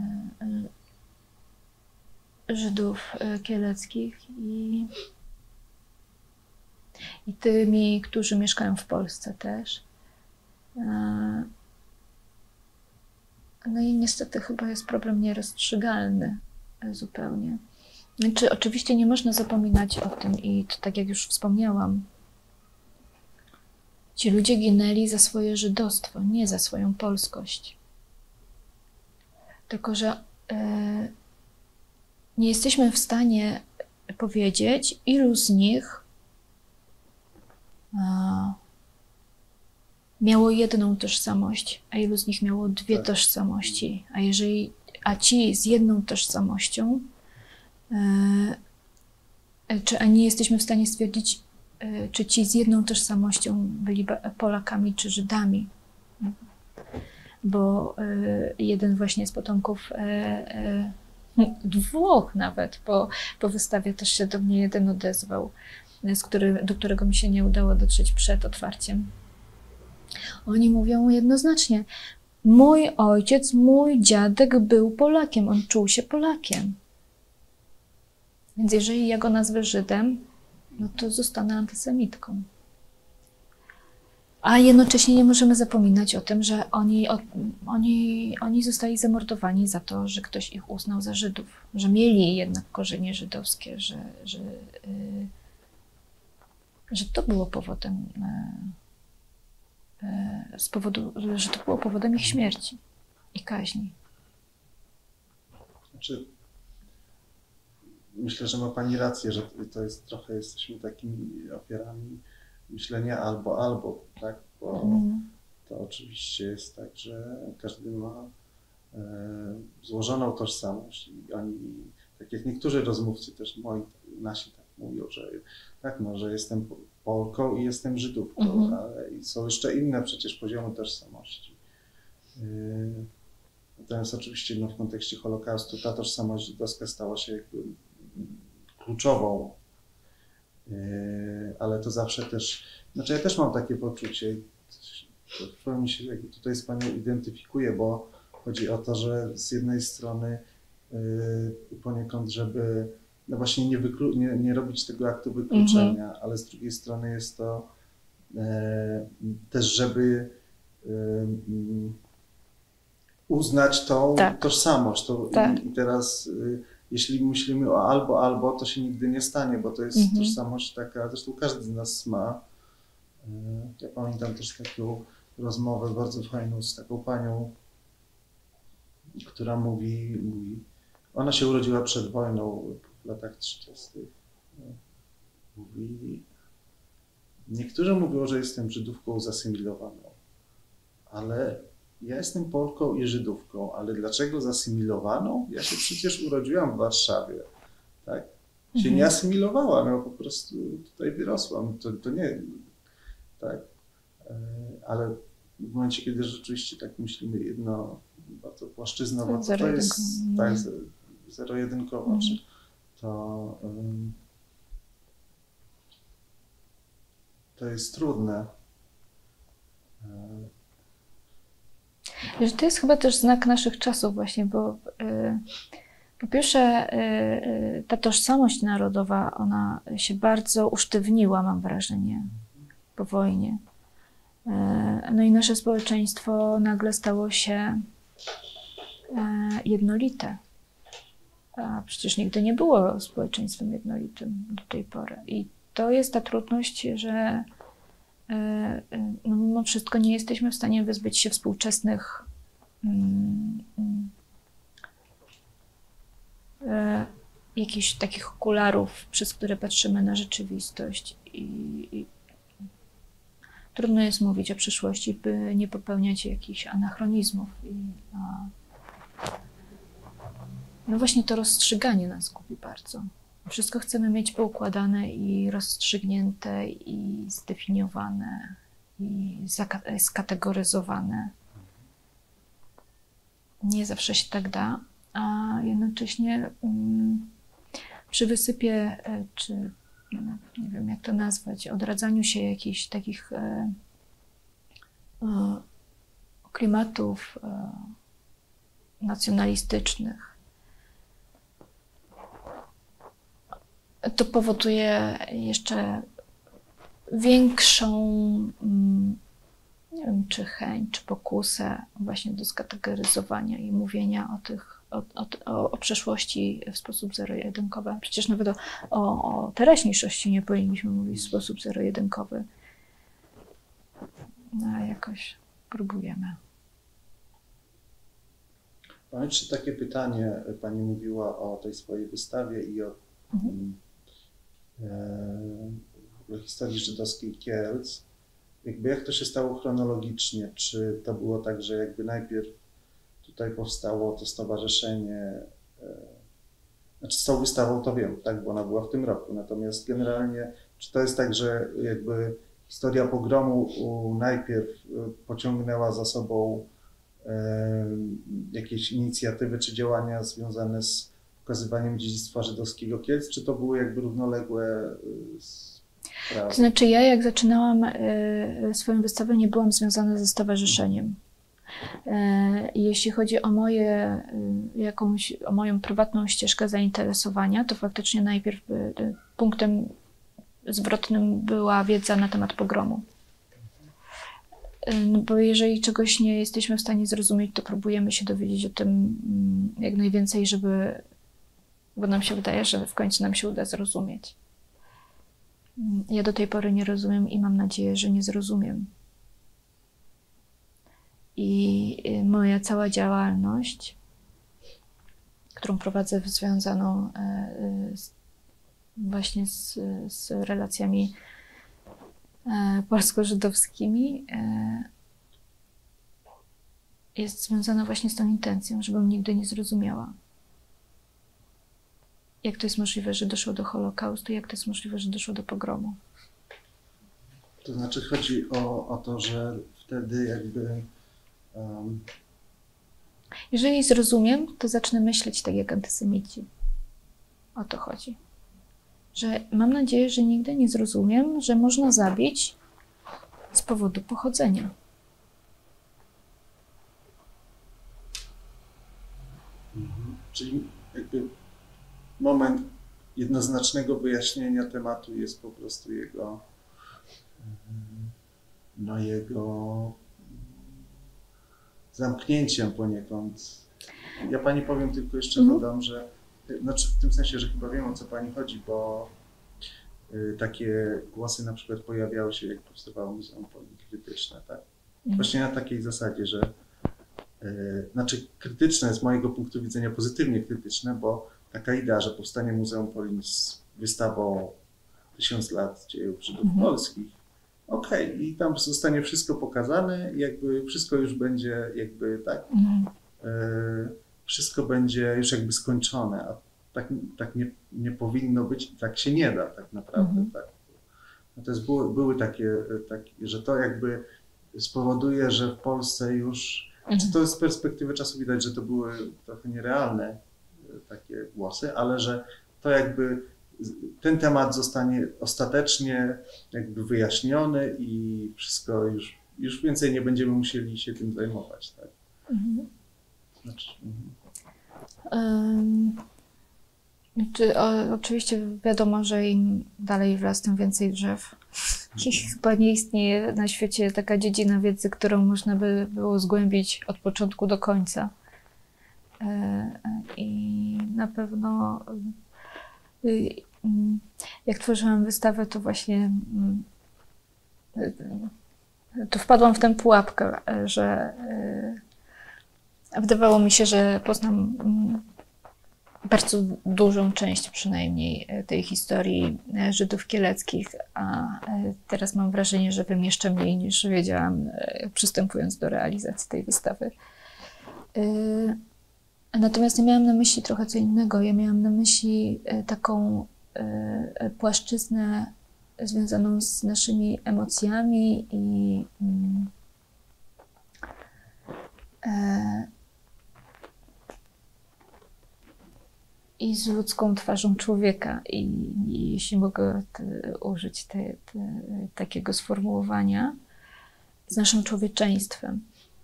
Żydów kieleckich i i tymi, którzy mieszkają w Polsce też. No i niestety chyba jest problem nierozstrzygalny zupełnie. Znaczy, oczywiście nie można zapominać o tym i to tak jak już wspomniałam, ci ludzie ginęli za swoje żydostwo, nie za swoją polskość. Tylko że e, nie jesteśmy w stanie powiedzieć, ilu z nich a, miało jedną tożsamość, a ilu z nich miało dwie tak. tożsamości. A jeżeli, a ci z jedną tożsamością, e, czy a nie jesteśmy w stanie stwierdzić, e, czy ci z jedną tożsamością byli Polakami czy Żydami. Bo e, jeden właśnie z potomków e, e, dwóch nawet, bo po wystawie też się do mnie jeden odezwał, z który, do którego mi się nie udało dotrzeć przed otwarciem. Oni mówią jednoznacznie, mój ojciec, mój dziadek był Polakiem, on czuł się Polakiem. Więc jeżeli ja go nazwę Żydem, no to zostanę antysemitką. A jednocześnie nie możemy zapominać o tym, że oni, o, oni, oni zostali zamordowani za to, że ktoś ich uznał za Żydów, że mieli jednak korzenie żydowskie, że, że, yy, że to było powodem, yy, yy, z powodu, że to było powodem ich śmierci i kaźni. Znaczy, myślę, że ma Pani rację, że to jest trochę, jesteśmy takimi ofiarami myślenia albo, albo, tak? Bo mm. to oczywiście jest tak, że każdy ma e, złożoną tożsamość i oni, tak jak niektórzy rozmówcy też moi, nasi tak mówią, że tak, no, że jestem Polką i jestem Żydówką, mm. ale i są jeszcze inne przecież poziomy tożsamości. E, natomiast oczywiście no, w kontekście Holokaustu ta tożsamość żydowska stała się jakby kluczową. ale to zawsze też, znaczy ja też mam takie poczucie, to w pełni się tutaj z Panią identyfikuję, bo chodzi o to, że z jednej strony yy, poniekąd, żeby no właśnie nie, wyklu- nie, nie robić tego aktu wykluczenia, mm-hmm. ale z drugiej strony jest to yy, też, żeby yy, uznać tą tak. tożsamość. To tak. i, I teraz yy, jeśli myślimy o albo, albo, to się nigdy nie stanie, bo to jest mm-hmm. tożsamość taka, zresztą każdy z nas ma. Yy, ja pamiętam też taką rozmowę bardzo fajną z taką panią, która mówi, mówi, ona się urodziła przed wojną w latach trzydziestych. Mówi, niektórzy mówią, że jestem Żydówką zasymilowaną, ale ja jestem Polką i Żydówką, ale dlaczego zasymilowaną? Ja się przecież urodziłam w Warszawie, tak? Się mhm. nie asymilowałam, ja po prostu tutaj wyrosłam, to, to nie, tak? Ale w momencie, kiedy rzeczywiście tak myślimy jedno, bardzo płaszczyznowo, to, to jest tak, zero-jedynkowo, mm. to, um, to jest trudne. Wiesz, to jest chyba też znak naszych czasów właśnie, bo y, po pierwsze y, ta tożsamość narodowa, ona się bardzo usztywniła, mam wrażenie, po wojnie. No i nasze społeczeństwo nagle stało się jednolite. A przecież nigdy nie było społeczeństwem jednolitym do tej pory. I to jest ta trudność, że no mimo wszystko nie jesteśmy w stanie wyzbyć się współczesnych um, um, jakichś takich okularów, przez które patrzymy na rzeczywistość. I, i trudno jest mówić o przyszłości, by nie popełniać jakichś anachronizmów. I, a, no właśnie to rozstrzyganie nas gubi bardzo. Wszystko chcemy mieć poukładane i rozstrzygnięte i zdefiniowane i skategoryzowane. Nie zawsze się tak da, a jednocześnie um, przy wysypie, czy nie wiem jak to nazwać, odradzaniu się jakichś takich e, e, klimatów e, nacjonalistycznych, to powoduje jeszcze większą, nie wiem, czy chęć, czy pokusę właśnie do skategoryzowania i mówienia o tych, o, o, o przeszłości w sposób zero-jedynkowy. Przecież nawet o, o, o teraźniejszości nie powinniśmy mówić w sposób zero-jedynkowy. No a jakoś próbujemy. Mam jeszcze takie pytanie. Pani mówiła o tej swojej wystawie i o mhm. e, historii żydowskiej Kielc. Jakby jak to się stało chronologicznie? Czy to było tak, że jakby najpierw tutaj powstało to stowarzyszenie, e, znaczy z tą wystawą to wiem, tak, bo ona była w tym roku, natomiast generalnie, czy to jest tak, że jakby historia pogromu u, najpierw pociągnęła za sobą e, jakieś inicjatywy czy działania związane z pokazywaniem dziedzictwa żydowskiego Kielc, czy to były jakby równoległe sprawy? To znaczy ja jak zaczynałam e, swoją wystawę, nie byłam związana ze stowarzyszeniem. Jeśli chodzi o moje, jakąś, o moją prywatną ścieżkę zainteresowania, to faktycznie najpierw punktem zwrotnym była wiedza na temat pogromu. No bo jeżeli czegoś nie jesteśmy w stanie zrozumieć, to próbujemy się dowiedzieć o tym jak najwięcej, żeby, bo nam się wydaje, że w końcu nam się uda zrozumieć. Ja do tej pory nie rozumiem i mam nadzieję, że nie zrozumiem. I moja cała działalność, którą prowadzę związaną z, właśnie z, z relacjami polsko-żydowskimi, jest związana właśnie z tą intencją, żebym nigdy nie zrozumiała, jak to jest możliwe, że doszło do Holokaustu, jak to jest możliwe, że doszło do pogromu. To znaczy chodzi o, o to, że wtedy jakby Um. Jeżeli zrozumiem, to zacznę myśleć tak jak antysemici. O to chodzi. że mam nadzieję, że nigdy nie zrozumiem, że można zabić z powodu pochodzenia. Mhm. Czyli jakby moment jednoznacznego wyjaśnienia tematu jest po prostu jego, no jego zamknięciem poniekąd. Ja pani powiem, tylko jeszcze Mhm. dodam, że znaczy w tym sensie, że chyba wiem, o co pani chodzi, bo y, takie głosy na przykład pojawiały się, jak powstawało Muzeum Polin krytyczne, tak? Mhm. Właśnie na takiej zasadzie, że y, znaczy krytyczne z mojego punktu widzenia, pozytywnie krytyczne, bo taka idea, że powstanie Muzeum Polin z wystawą Tysiąc lat dziejów Żydów Mhm. polskich, okej, okay. I tam zostanie wszystko pokazane, jakby wszystko już będzie jakby tak, Mhm. y, wszystko będzie już jakby skończone, a tak, tak nie, nie powinno być i tak się nie da tak naprawdę. Mhm. Tak. No to jest, były, były takie, takie, że to jakby spowoduje, że w Polsce już, Mhm. czy to z perspektywy czasu widać, że to były trochę nierealne takie głosy, ale że to jakby ten temat zostanie ostatecznie jakby wyjaśniony i wszystko już, już więcej nie będziemy musieli się tym zajmować. Tak? Mhm. Znaczy, mhm. Um, czy, o, oczywiście wiadomo, że im dalej w las, tym więcej drzew. I chyba nie istnieje na świecie taka dziedzina wiedzy, którą można by było zgłębić od początku do końca. E, I na pewno y, jak tworzyłam wystawę, to właśnie y, to wpadłam w tę pułapkę, że y, wydawało mi się, że poznam bardzo dużą część przynajmniej tej historii Żydów kieleckich, a teraz mam wrażenie, że wiem jeszcze mniej niż wiedziałam, przystępując do realizacji tej wystawy. Natomiast ja miałam na myśli trochę co innego. Ja miałam na myśli taką płaszczyznę związaną z naszymi emocjami i i z ludzką twarzą człowieka. I, i jeśli mogę te, użyć te, te, takiego sformułowania, z naszym człowieczeństwem.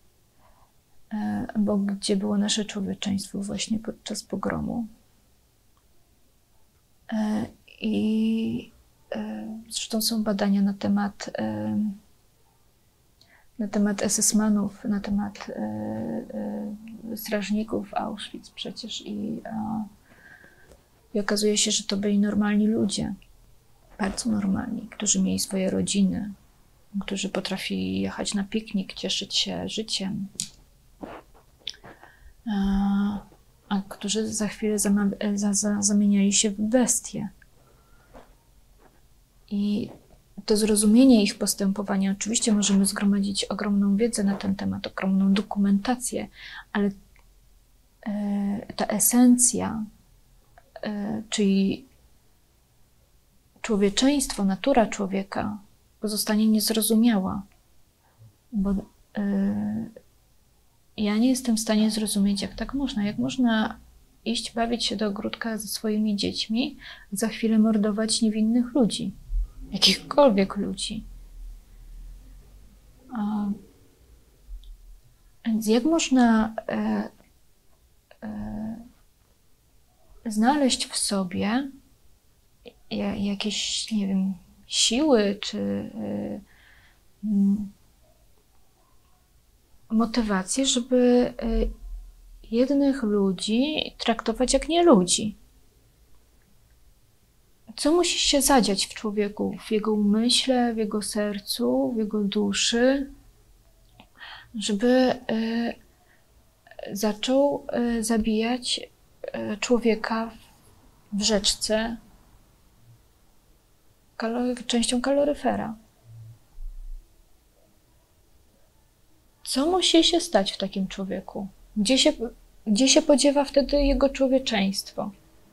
Bo gdzie było nasze człowieczeństwo właśnie podczas pogromu? I zresztą są badania na temat na temat esesmanów, na temat strażników Auschwitz przecież i I okazuje się, że to byli normalni ludzie, bardzo normalni, którzy mieli swoje rodziny, którzy potrafili jechać na piknik, cieszyć się życiem, a, a którzy za chwilę zama- za, za, zamieniali się w bestie. I to zrozumienie ich postępowania, oczywiście możemy zgromadzić ogromną wiedzę na ten temat, ogromną dokumentację, ale e, ta esencja, czyli człowieczeństwo, natura człowieka pozostanie niezrozumiała, bo y, ja nie jestem w stanie zrozumieć, jak tak można. Jak można iść bawić się do ogródka ze swoimi dziećmi, a za chwilę mordować niewinnych ludzi, jakichkolwiek ludzi. A, więc jak można e, e, znaleźć w sobie jakieś, nie wiem, siły czy y, y, motywacje, żeby y, jednych ludzi traktować jak nie ludzi. Co musi się zadziać w człowieku, w jego umyśle, w jego sercu, w jego duszy, żeby y, zaczął y, zabijać człowieka w rzeczce kalor- częścią kaloryfera. Co musi się stać w takim człowieku? Gdzie się, gdzie się podziewa wtedy jego człowieczeństwo?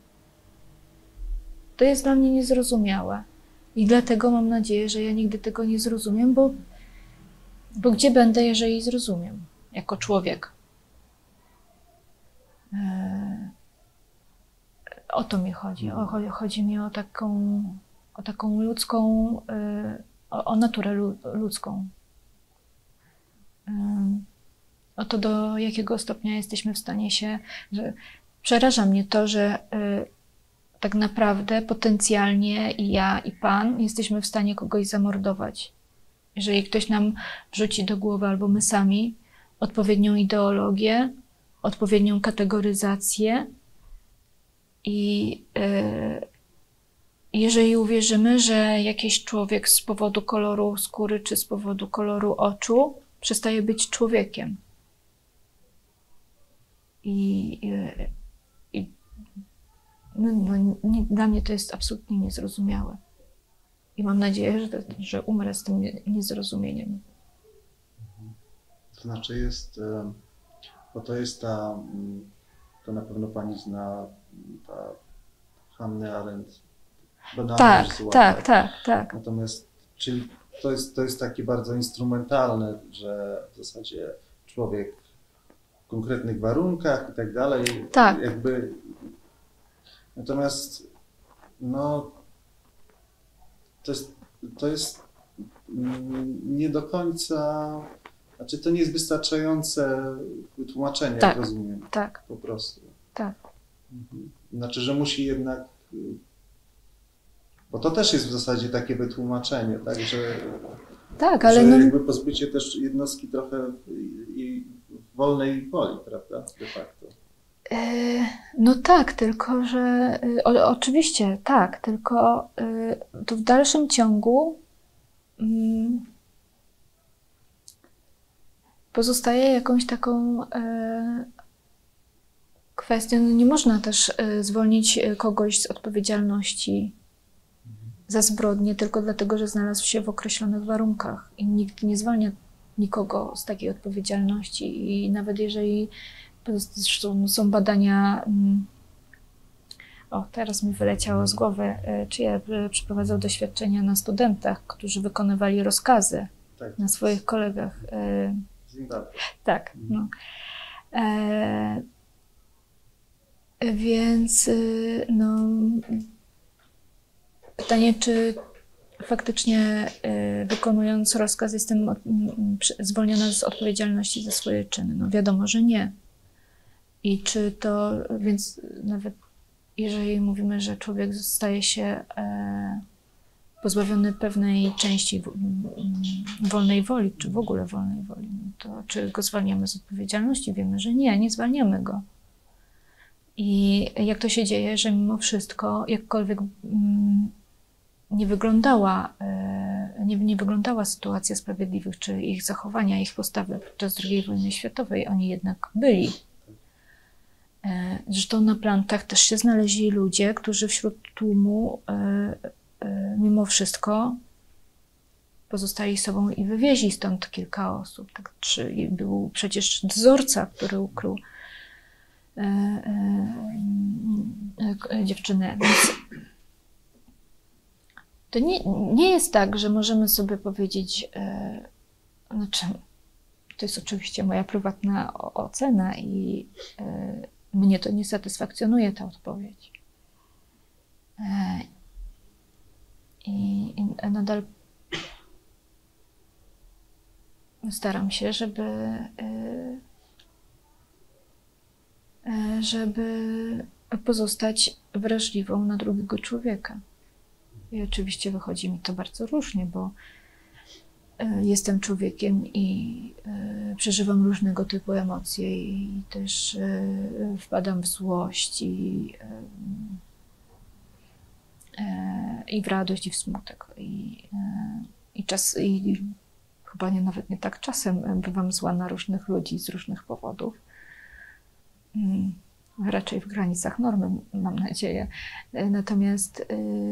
To jest dla mnie niezrozumiałe. I dlatego mam nadzieję, że ja nigdy tego nie zrozumiem, bo, bo gdzie będę, jeżeli zrozumiem? Jako człowiek. O to mi chodzi. O, chodzi mi o taką, o taką ludzką, y, o, o naturę lu, ludzką. Y, o to, do jakiego stopnia jesteśmy w stanie się... Że przeraża mnie to, że y, tak naprawdę potencjalnie i ja, i Pan jesteśmy w stanie kogoś zamordować. Jeżeli ktoś nam wrzuci do głowy, albo my sami, odpowiednią ideologię, odpowiednią kategoryzację i yy, jeżeli uwierzymy, że jakiś człowiek z powodu koloru skóry czy z powodu koloru oczu przestaje być człowiekiem. I, yy, i no, no, nie, dla mnie to jest absolutnie niezrozumiałe. I mam nadzieję, że, że umrę z tym niezrozumieniem. To znaczy jest, bo to jest ta, to na pewno pani zna, ta Hannah Arendt. Tak, zła, tak, tak, tak. Natomiast, czyli to jest, to jest takie bardzo instrumentalne, że w zasadzie człowiek w konkretnych warunkach i tak dalej, tak. Jakby. Natomiast, no, to jest, to jest nie do końca, znaczy to nie jest wystarczające wytłumaczenie, tak, jak rozumiem. Tak, po prostu. Tak. Mhm. Znaczy, że musi jednak, bo to też jest w zasadzie takie wytłumaczenie, tak, że, tak, ale że no... jakby pozbycie też jednostki trochę i wolnej woli, prawda, de facto. No tak, tylko że o, oczywiście tak, tylko to w dalszym ciągu mm, pozostaje jakąś taką e, kwestią. No nie można też e, zwolnić kogoś z odpowiedzialności za zbrodnię tylko dlatego, że znalazł się w określonych warunkach i nikt nie zwalnia nikogo z takiej odpowiedzialności i nawet jeżeli zresztą są badania, o teraz mi wyleciało z głowy, czy ja przeprowadzał doświadczenia na studentach, którzy wykonywali rozkazy tak. na swoich kolegach. Zimbabwe. Tak. No. E, więc no, pytanie, czy faktycznie wykonując rozkaz jestem zwolniona z odpowiedzialności za swoje czyny? No wiadomo, że nie. I czy to, więc nawet jeżeli mówimy, że człowiek staje się e, pozbawiony pewnej części w, m, wolnej woli, czy w ogóle wolnej woli, no to czy go zwalniamy z odpowiedzialności? Wiemy, że nie, nie zwalniamy go. I jak to się dzieje, że mimo wszystko, jakkolwiek m, nie wyglądała, e, nie, nie wyglądała sytuacja sprawiedliwych, czy ich zachowania, ich postawy podczas drugiej wojny światowej, oni jednak byli. Zresztą na plantach też się znaleźli ludzie, którzy wśród tłumu mimo wszystko pozostali sobą i wywieźli stąd kilka osób. Tak, czy był przecież dozorca, który ukrył dziewczynę. Więc to nie, nie jest tak, że możemy sobie powiedzieć, znaczy, to jest oczywiście moja prywatna ocena i mnie to nie satysfakcjonuje, ta odpowiedź. I, i nadal staram się, żeby, żeby pozostać wrażliwą na drugiego człowieka. I oczywiście wychodzi mi to bardzo różnie, bo jestem człowiekiem i przeżywam różnego typu emocje i też wpadam w złość i, i w radość i w smutek. I, i, czas, i chyba nie, nawet nie tak czasem bywam zła na różnych ludzi z różnych powodów. Raczej w granicach normy, mam nadzieję. Natomiast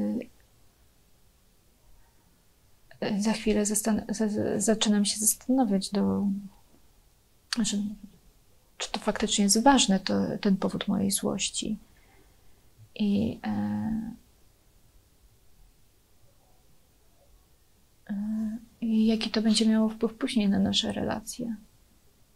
za chwilę zaczynam się zastanawiać, do, że, czy to faktycznie jest ważne, to, ten powód mojej złości. I, e, e, i jaki to będzie miało wpływ później na nasze relacje.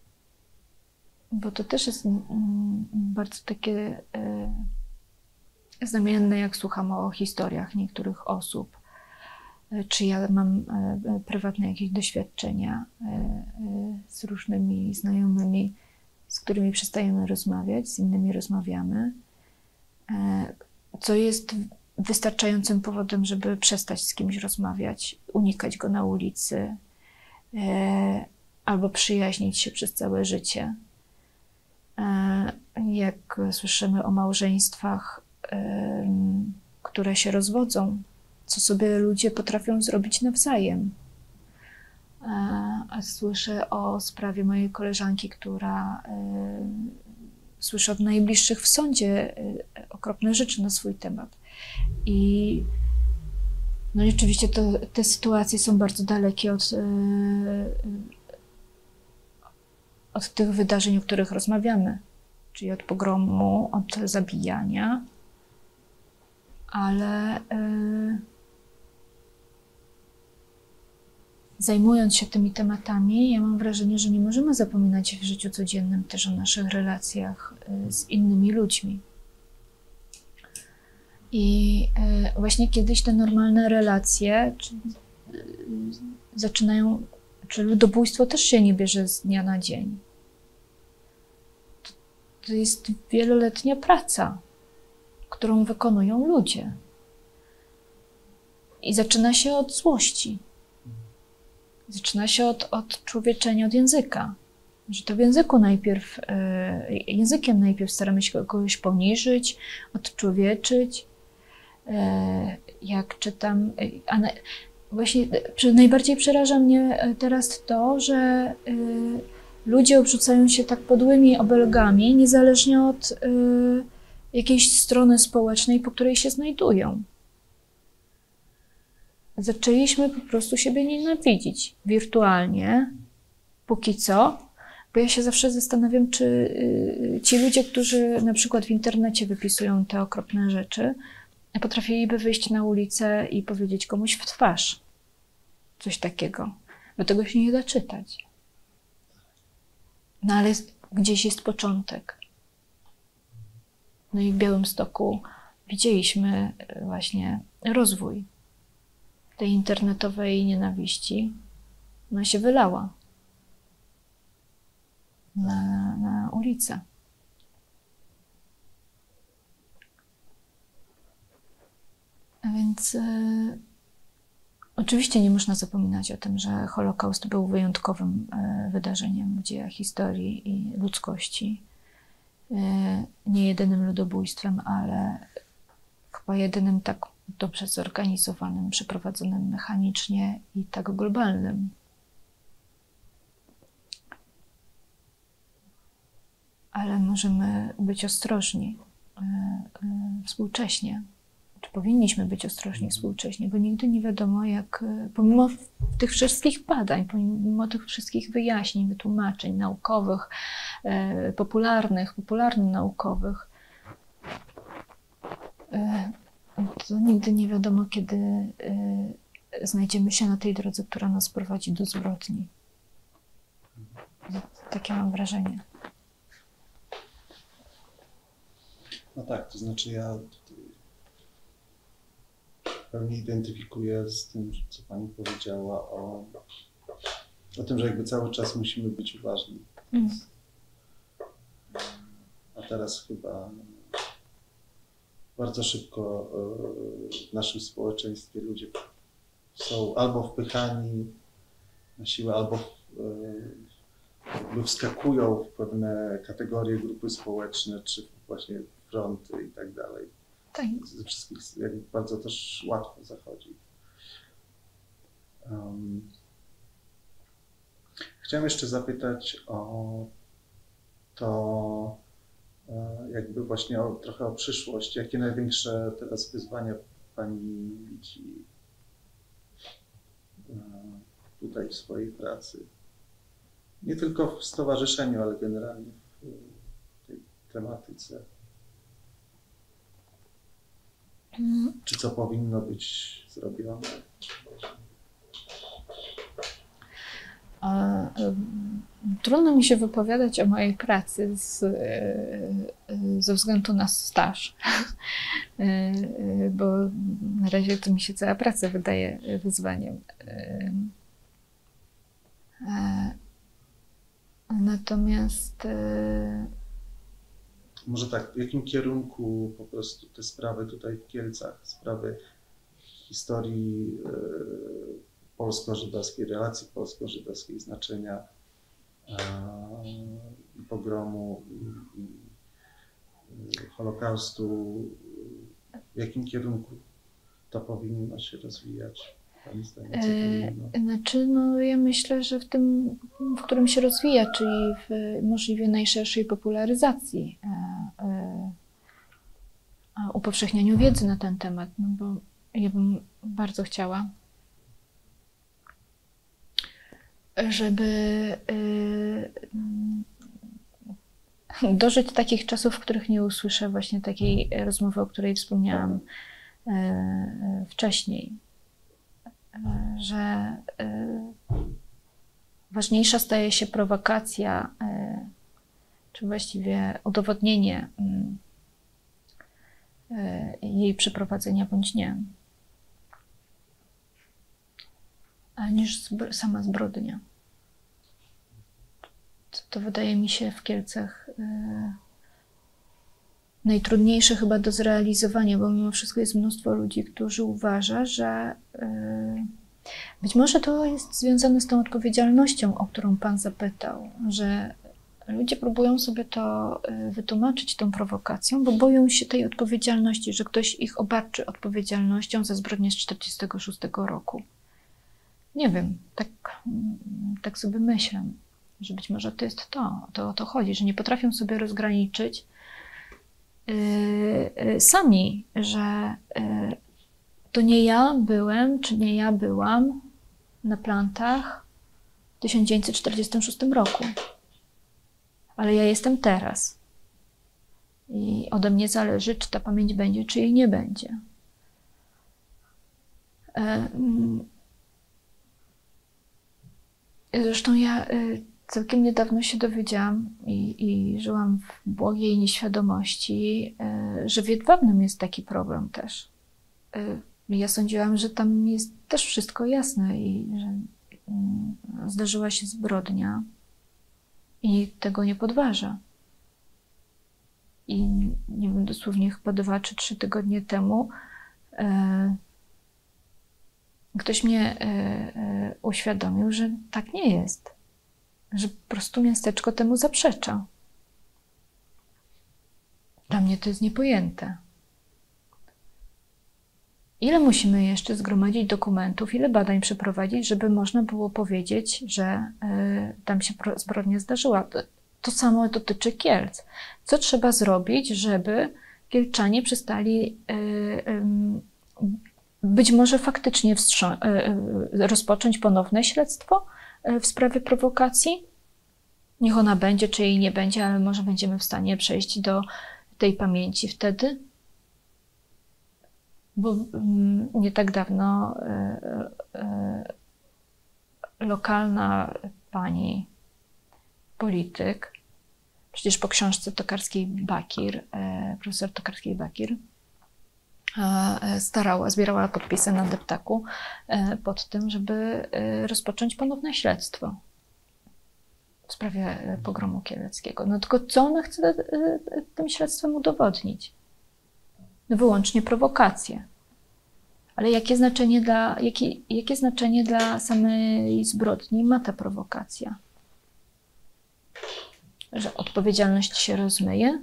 Bo to też jest mm, bardzo takie e, znamienne, jak słucham o historiach niektórych osób, czy ja mam prywatne jakieś doświadczenia z różnymi znajomymi, z którymi przestajemy rozmawiać, z innymi rozmawiamy, co jest wystarczającym powodem, żeby przestać z kimś rozmawiać, unikać go na ulicy, albo przyjaźnić się przez całe życie. Jak słyszymy o małżeństwach, które się rozwodzą, co sobie ludzie potrafią zrobić nawzajem. A słyszę o sprawie mojej koleżanki, która słyszy od najbliższych w sądzie okropne rzeczy na swój temat. I no i oczywiście to, te sytuacje są bardzo dalekie od, od tych wydarzeń, o których rozmawiamy, czyli od pogromu, od zabijania, ale yy, zajmując się tymi tematami, ja mam wrażenie, że nie możemy zapominać w życiu codziennym też o naszych relacjach yy, z innymi ludźmi. I yy, właśnie kiedyś te normalne relacje czy, yy, zaczynają, czy ludobójstwo też się nie bierze z dnia na dzień. To, to jest wieloletnia praca, którą wykonują ludzie. I zaczyna się od złości. Zaczyna się od, od człowieczenia, od języka. Że to w języku najpierw, y, językiem najpierw staramy się kogoś poniżyć, odczłowieczyć. Y, jak czytam, y, a na, właśnie y, najbardziej przeraża mnie teraz to, że y, ludzie obrzucają się tak podłymi obelgami, niezależnie od y, jakiejś strony społecznej, po której się znajdują. Zaczęliśmy po prostu siebie nienawidzić wirtualnie, póki co, bo ja się zawsze zastanawiam, czy y, ci ludzie, którzy na przykład w internecie wypisują te okropne rzeczy, potrafiliby wyjść na ulicę i powiedzieć komuś w twarz coś takiego, bo tego się nie da czytać. No ale gdzieś jest początek. No i w Białymstoku widzieliśmy właśnie rozwój tej internetowej nienawiści. Ona się wylała na, na ulicę. A więc y, oczywiście nie można zapominać o tym, że Holokaust był wyjątkowym y, wydarzeniem w dziejach historii i ludzkości. Y, nie jedynym ludobójstwem, ale chyba jedynym tak dobrze zorganizowanym, przeprowadzonym mechanicznie i tak globalnym. Ale możemy być ostrożni y, y, współcześnie. Czy powinniśmy być ostrożni współcześnie, bo nigdy nie wiadomo, jak pomimo tych wszystkich badań, pomimo tych wszystkich wyjaśnień, wytłumaczeń naukowych, y, popularnych, popularno-naukowych, y, to nigdy nie wiadomo, kiedy y, znajdziemy się na tej drodze, która nas prowadzi do zbrodni. Takie mam wrażenie. No tak, to znaczy ja pewnie identyfikuję z tym, co Pani powiedziała o, o tym, że jakby cały czas musimy być uważni. Mm. A teraz chyba bardzo szybko w naszym społeczeństwie ludzie są albo wpychani na siłę, albo jakby wskakują w pewne kategorie, grupy społeczne, czy właśnie fronty i tak dalej. Tak. Ze wszystkich jakby bardzo też łatwo zachodzi. Um, chciałem jeszcze zapytać o to, jakby właśnie o, trochę o przyszłość. Jakie największe teraz wyzwania Pani widzi tutaj w swojej pracy? Nie tylko w stowarzyszeniu, ale generalnie w tej tematyce. Czy co powinno być zrobione? Trudno mi się wypowiadać o mojej pracy z, ze względu na staż, bo na razie to mi się cała praca wydaje wyzwaniem. Natomiast może tak, w jakim kierunku po prostu te sprawy tutaj w Kielcach, sprawy historii polsko-żydowskiej, relacji polsko-żydowskiej, znaczenia i pogromu, i, i Holokaustu, w jakim kierunku to powinno się rozwijać? Pani zdaniem, co powinno? E, znaczy, no ja myślę, że w tym, w którym się rozwija, czyli w możliwie najszerszej popularyzacji, e, e, upowszechnianiu wiedzy na ten temat, no bo ja bym bardzo chciała, żeby y, dożyć takich czasów, w których nie usłyszę właśnie takiej rozmowy, o której wspomniałam y, y, wcześniej, y, że y, ważniejsza staje się prowokacja, y, czy właściwie udowodnienie y, y, jej przeprowadzenia bądź nie, niż zbro, sama zbrodnia. To, to wydaje mi się w Kielcach y, najtrudniejsze chyba do zrealizowania, bo mimo wszystko jest mnóstwo ludzi, którzy uważa, że y, być może to jest związane z tą odpowiedzialnością, o którą Pan zapytał, że ludzie próbują sobie to y, wytłumaczyć tą prowokacją, bo boją się tej odpowiedzialności, że ktoś ich obarczy odpowiedzialnością za zbrodnię z tysiąc dziewięćset czterdziestego szóstego roku. Nie wiem, tak, tak sobie myślę, że być może to jest to, to o to chodzi, że nie potrafią sobie rozgraniczyć yy, yy, sami, że yy, to nie ja byłem, czy nie ja byłam na plantach w tysiąc dziewięćset czterdziestym szóstym roku, ale ja jestem teraz i ode mnie zależy, czy ta pamięć będzie, czy jej nie będzie. Yy, Zresztą ja całkiem niedawno się dowiedziałam i, i żyłam w błogiej nieświadomości, że w Jedwabnem jest taki problem też. Ja sądziłam, że tam jest też wszystko jasne i że zdarzyła się zbrodnia i nikt tego nie podważa. I nie wiem, dosłownie chyba dwa czy trzy tygodnie temu ktoś mnie y, y, uświadomił, że tak nie jest, że po prostu miasteczko temu zaprzecza. Dla mnie to jest niepojęte. Ile musimy jeszcze zgromadzić dokumentów, ile badań przeprowadzić, żeby można było powiedzieć, że y, tam się zbrodnia zdarzyła. To, to samo dotyczy Kielc. Co trzeba zrobić, żeby Kielczanie przestali y, y, być może faktycznie rozpocząć ponowne śledztwo w sprawie prowokacji? Niech ona będzie, czy jej nie będzie, ale może będziemy w stanie przejść do tej pamięci wtedy? Bo nie tak dawno lokalna pani polityk, przecież po książce Tokarskiej-Bakir, profesor Tokarskiej-Bakir, starała, zbierała podpisy na deptaku pod tym, żeby rozpocząć ponowne śledztwo w sprawie pogromu kieleckiego. No tylko co ona chce tym śledztwem udowodnić? No wyłącznie prowokacje. Ale jakie znaczenie dla, jakie, jakie znaczenie dla samej zbrodni ma ta prowokacja? Że odpowiedzialność się rozmyje?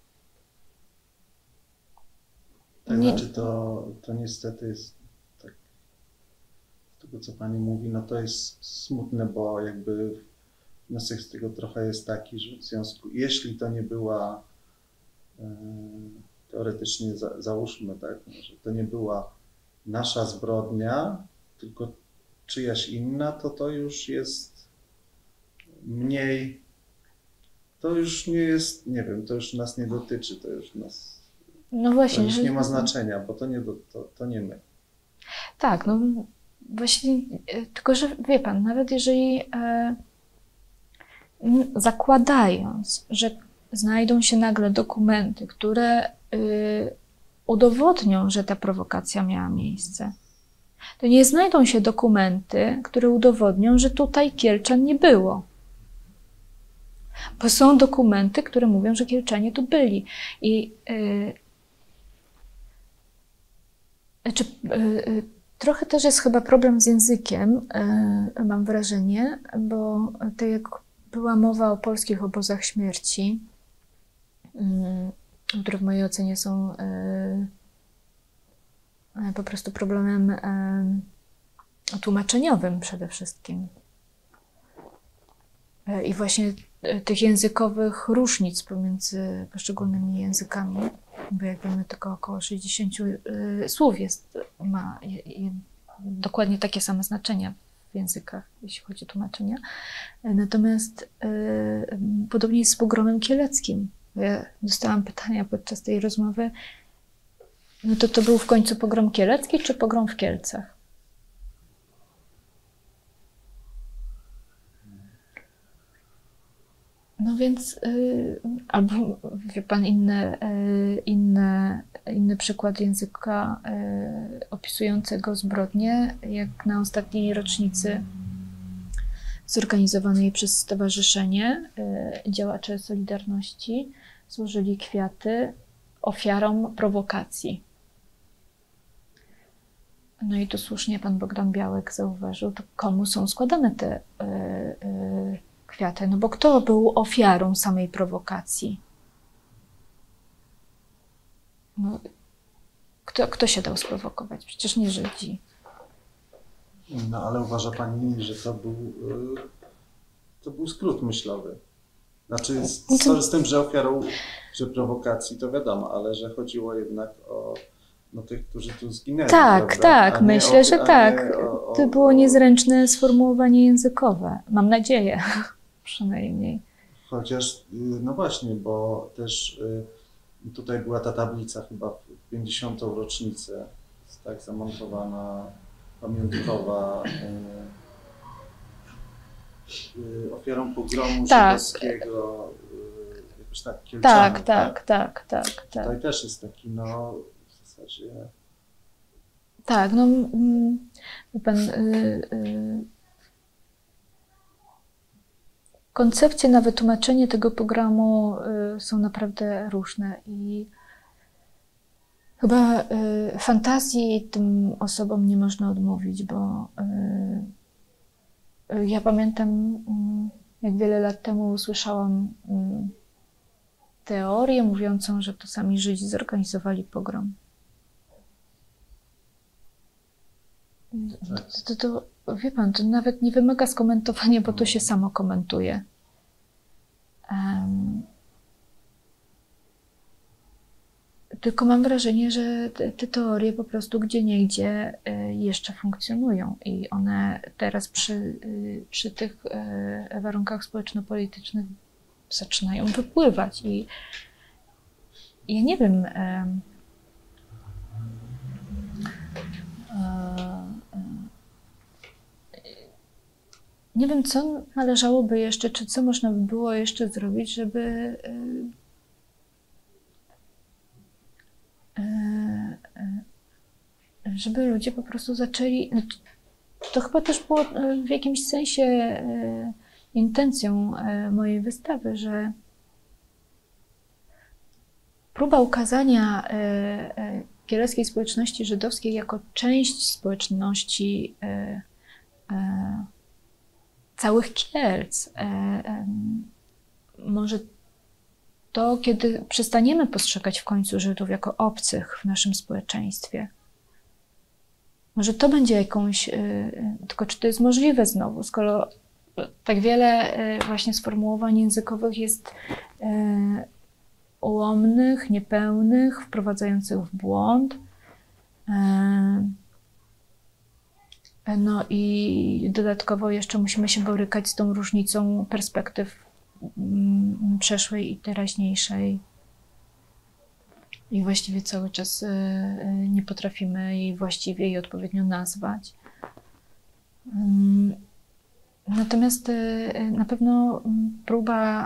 Tak, nie. Znaczy to, to niestety jest tak, z tego co Pani mówi, no to jest smutne, bo jakby wniosek z tego trochę jest taki, że w związku, jeśli to nie była, e, teoretycznie za, załóżmy tak, że to nie była nasza zbrodnia, tylko czyjaś inna, to to już jest mniej, to już nie jest, nie wiem, to już nas nie dotyczy, to już nas... No właśnie, to już że... nie ma znaczenia, bo to nie, to, to nie my. Tak, no właśnie, tylko że wie Pan, nawet jeżeli e, zakładając, że znajdą się nagle dokumenty, które y, udowodnią, że ta prowokacja miała miejsce, to nie znajdą się dokumenty, które udowodnią, że tutaj Kielczan nie było. Bo są dokumenty, które mówią, że Kielczanie tu byli. I y, Znaczy, trochę też jest chyba problem z językiem, mam wrażenie, bo tak jak była mowa o polskich obozach śmierci, które w mojej ocenie są po prostu problemem tłumaczeniowym przede wszystkim. I właśnie tych językowych różnic pomiędzy poszczególnymi językami, bo jak wiemy, tylko około sześćdziesiąt y, słów jest, ma je, je, dokładnie takie same znaczenia w językach, jeśli chodzi o tłumaczenia. Natomiast y, podobnie jest z pogromem kieleckim. Ja dostałam pytania podczas tej rozmowy, no to to był w końcu pogrom kielecki, czy pogrom w Kielcach? No więc, y, albo wie pan, inny, y, inny, inny przykład języka y, opisującego zbrodnię, jak na ostatniej rocznicy zorganizowanej przez Stowarzyszenie y, Działacze Solidarności złożyli kwiaty ofiarom prowokacji. No i tu słusznie pan Bogdan Białek zauważył, to komu są składane te y, y, kwiaty, no bo kto był ofiarą samej prowokacji? No, kto, kto się dał sprowokować? Przecież nie Żydzi. No ale uważa pani, że to był, to był skrót myślowy. Znaczy, z, z, z tym, że ofiarą że prowokacji, to wiadomo, ale że chodziło jednak o no, tych, którzy tu zginęli. Tak, prawda? tak, myślę, o, że tak. O, o, to było niezręczne sformułowanie językowe. Mam nadzieję. Przynajmniej. Chociaż, no właśnie, bo też tutaj była ta tablica chyba w pięćdziesiątą rocznicę, tak zamontowana, pamiątkowa, ofiarą pogromu tak. żydowskiego, jakoś tak Kielczanie. Tak, tak, tak, tak, tak. Tutaj też jest taki, no w zasadzie... Tak, no wie pan, y, y, koncepcje na wytłumaczenie tego programu y, są naprawdę różne i chyba y, fantazji tym osobom nie można odmówić, bo y, y, ja pamiętam, y, jak wiele lat temu usłyszałam y, teorię mówiącą, że to sami Żydzi zorganizowali pogrom. Tak. To, to, to, wie pan, to nawet nie wymaga skomentowania, bo to się samo komentuje. Um, tylko mam wrażenie, że te, te teorie po prostu gdzieniegdzie y, jeszcze funkcjonują i one teraz przy, y, przy tych y, warunkach społeczno-politycznych zaczynają wypływać. I ja nie wiem, y, nie wiem, co należałoby jeszcze, czy co można by było jeszcze zrobić, żeby żeby ludzie po prostu zaczęli... To chyba też było w jakimś sensie intencją mojej wystawy, że próba ukazania kieleckiej społeczności żydowskiej jako część społeczności całych Kielc. Może to, kiedy przestaniemy postrzegać w końcu Żydów jako obcych w naszym społeczeństwie, może to będzie jakąś, tylko czy to jest możliwe znowu, skoro tak wiele właśnie sformułowań językowych jest ułomnych, niepełnych, wprowadzających w błąd. No i dodatkowo jeszcze musimy się borykać z tą różnicą perspektyw przeszłej i teraźniejszej. I właściwie cały czas nie potrafimy jej właściwie i odpowiednio nazwać. Natomiast na pewno próba,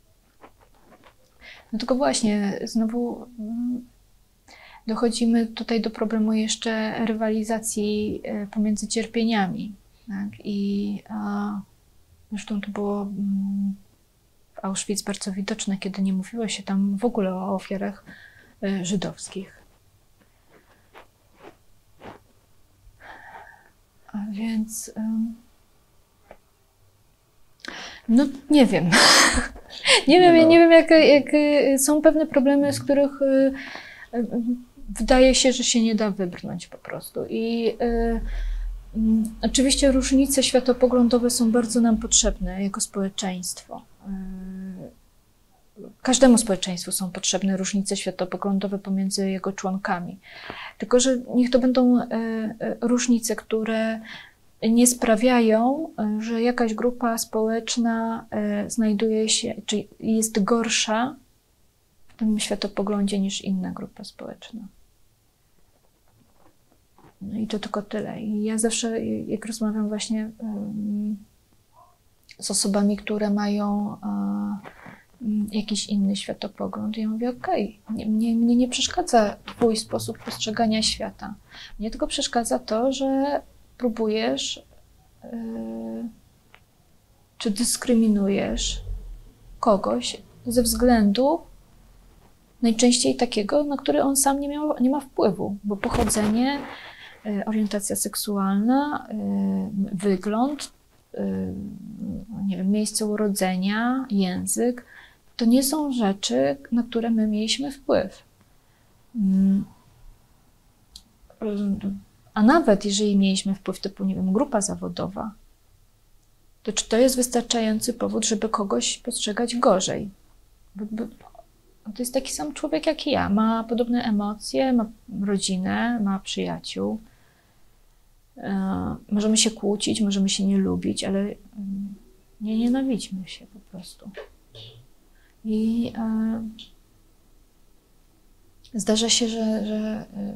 no tylko właśnie znowu dochodzimy tutaj do problemu jeszcze rywalizacji pomiędzy cierpieniami. Tak? I a, zresztą to było w Auschwitz bardzo widoczne, kiedy nie mówiło się tam w ogóle o ofiarach żydowskich. A więc no nie wiem. nie wiem, no. nie wiem jak, jak są pewne problemy, z których wydaje się, że się nie da wybrnąć po prostu. I y, y, oczywiście różnice światopoglądowe są bardzo nam potrzebne jako społeczeństwo. Y, każdemu społeczeństwu są potrzebne różnice światopoglądowe pomiędzy jego członkami. Tylko że niech to będą y, y, różnice, które nie sprawiają, że jakaś grupa społeczna y, znajduje się, czy jest gorsza w tym światopoglądzie niż inna grupa społeczna. No i to tylko tyle. I ja zawsze, jak rozmawiam właśnie um, z osobami, które mają um, jakiś inny światopogląd, ja mówię, okej, okay, mnie, mnie nie przeszkadza twój sposób postrzegania świata. Mnie tylko przeszkadza to, że próbujesz yy, czy dyskryminujesz kogoś ze względu najczęściej takiego, na który on sam nie, miał, nie ma wpływu, bo pochodzenie, orientacja seksualna, wygląd, nie wiem, miejsce urodzenia, język, to nie są rzeczy, na które my mieliśmy wpływ. A nawet jeżeli mieliśmy wpływ typu, nie wiem, grupa zawodowa, to czy to jest wystarczający powód, żeby kogoś postrzegać gorzej? Bo, bo, to jest taki sam człowiek jak i ja. Ma podobne emocje, ma rodzinę, ma przyjaciół. E, możemy się kłócić, możemy się nie lubić, ale nie nienawidźmy się po prostu. I e, zdarza się, że, że e,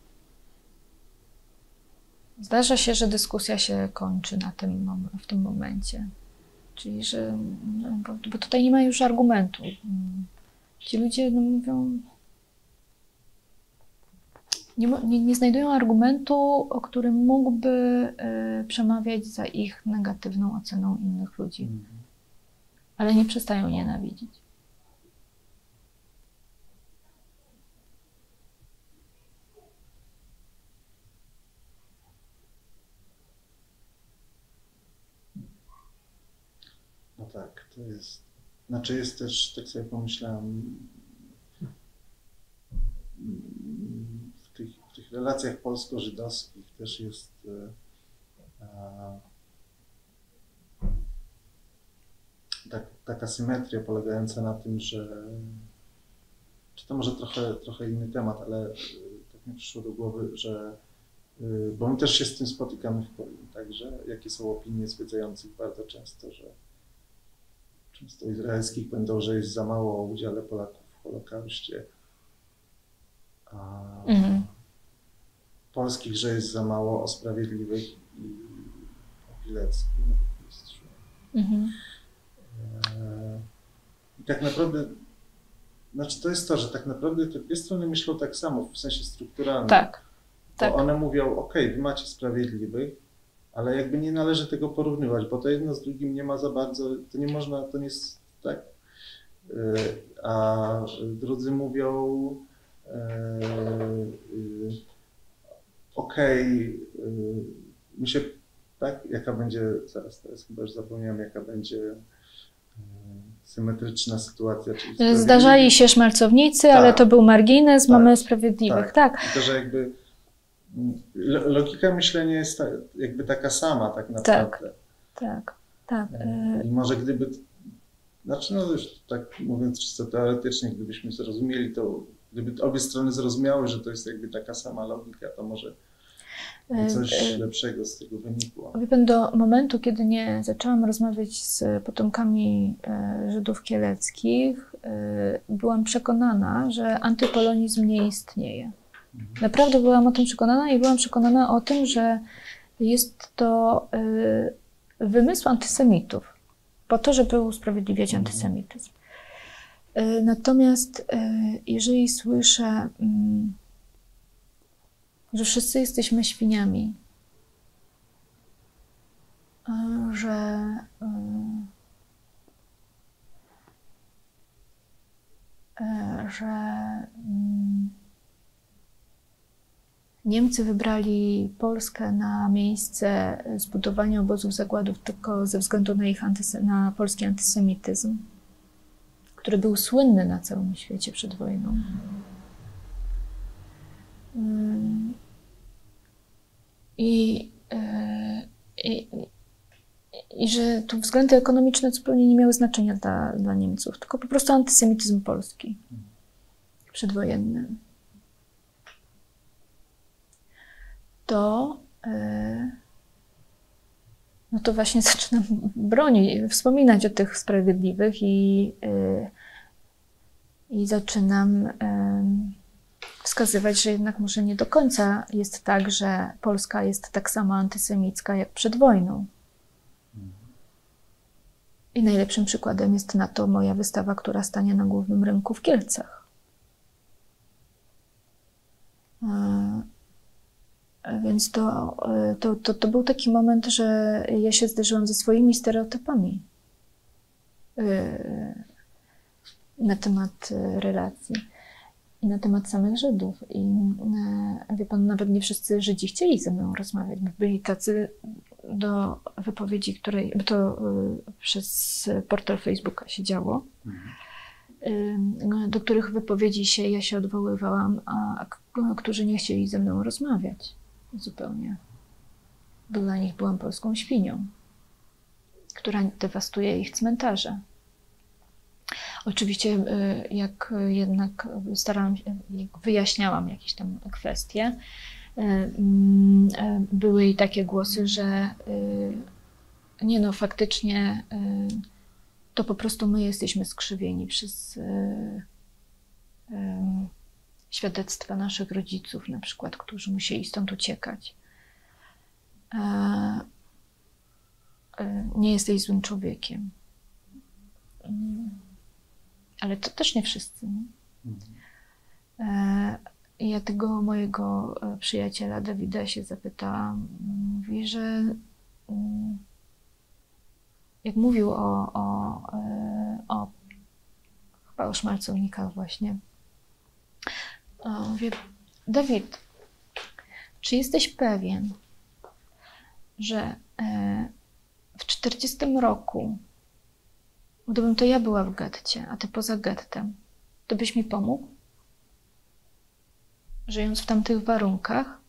zdarza się, że dyskusja się kończy na tym, w tym momencie. Czyli, że no, bo, bo tutaj nie ma już argumentu. Ci ludzie no, mówią, nie, nie, nie znajdują argumentu, o którym mógłby y, przemawiać za ich negatywną oceną innych ludzi. Mm. Ale nie przestają nienawidzić. No tak, to jest. Znaczy jest też, tak sobie pomyślałem, w tych, w tych relacjach polsko-żydowskich też jest e, tak, taka symetria polegająca na tym, że, czy to może trochę, trochę inny temat, ale tak mi przyszło do głowy, że, bo my też się z tym spotykamy w Polsce, także jakie są opinie zwiedzających bardzo często, że często izraelskich będą, że jest za mało o udziale Polaków w Holokauście, a mm. polskich, że jest za mało o Sprawiedliwych i o Pileckim. Mm-hmm. I tak naprawdę, znaczy to jest to, że tak naprawdę te dwie strony myślą tak samo, w sensie strukturalnym. Tak, bo tak. One mówią, ok, wy macie Sprawiedliwych, ale jakby nie należy tego porównywać, bo to jedno z drugim nie ma za bardzo, to nie można, to nie jest tak. A drudzy mówią, okej, okay, my się, tak, jaka będzie, zaraz teraz chyba już zapomniałem, jaka będzie symetryczna sytuacja. Czyli zdarzali się szmalcownicy, tak, ale to był margines, tak, mamy Sprawiedliwych, tak. tak. I to, że jakby logika myślenia jest jakby taka sama tak naprawdę. Tak, tak, tak. I może gdyby, znaczy no już tak mówiąc czysto teoretycznie, gdybyśmy zrozumieli to, gdyby obie strony zrozumiały, że to jest jakby taka sama logika, to może coś lepszego z tego wynikło. Wie pan, do momentu, kiedy nie zaczęłam rozmawiać z potomkami Żydów kieleckich, byłam przekonana, że antypolonizm nie istnieje. Naprawdę byłam o tym przekonana i byłam przekonana o tym, że jest to wymysł antysemitów, po to, żeby usprawiedliwiać antysemityzm. Natomiast jeżeli słyszę, że wszyscy jesteśmy świniami, że że Niemcy wybrali Polskę na miejsce zbudowania obozów zagładów tylko ze względu na, ich antysy- na polski antysemityzm, który był słynny na całym świecie przed wojną. I, i, i że tu względy ekonomiczne zupełnie nie miały znaczenia dla, dla Niemców, tylko po prostu antysemityzm polski przedwojenny. To, no to właśnie zaczynam bronić, wspominać o tych sprawiedliwych i, i zaczynam wskazywać, że jednak może nie do końca jest tak, że Polska jest tak samo antysemicka jak przed wojną. I najlepszym przykładem jest na to moja wystawa, która stanie na Głównym Rynku w Kielcach. Więc to, to, to, to był taki moment, że ja się zderzyłam ze swoimi stereotypami na temat relacji i na temat samych Żydów. I wie pan, nawet nie wszyscy Żydzi chcieli ze mną rozmawiać. Byli tacy do wypowiedzi, której, bo to przez portal Facebooka się działo, do których wypowiedzi się ja się odwoływałam, a którzy nie chcieli ze mną rozmawiać zupełnie. Bo dla nich byłam polską świnią, która dewastuje ich cmentarze. Oczywiście jak jednak starałam się, wyjaśniałam jakieś tam kwestie, były i takie głosy, że nie no, faktycznie to po prostu my jesteśmy skrzywieni przez świadectwa naszych rodziców, na przykład, którzy musieli stąd uciekać. Nie jesteś złym człowiekiem. Ale to też nie wszyscy. Nie? Ja tego mojego przyjaciela Dawida się zapytałam. Mówi, że jak mówił o, o, o chyba o szmalcownikach właśnie, mówię, Dawid, czy jesteś pewien, że w czterdziestym roku, gdybym to ja była w getcie, a ty poza gettem, to byś mi pomógł? Żyjąc w tamtych warunkach?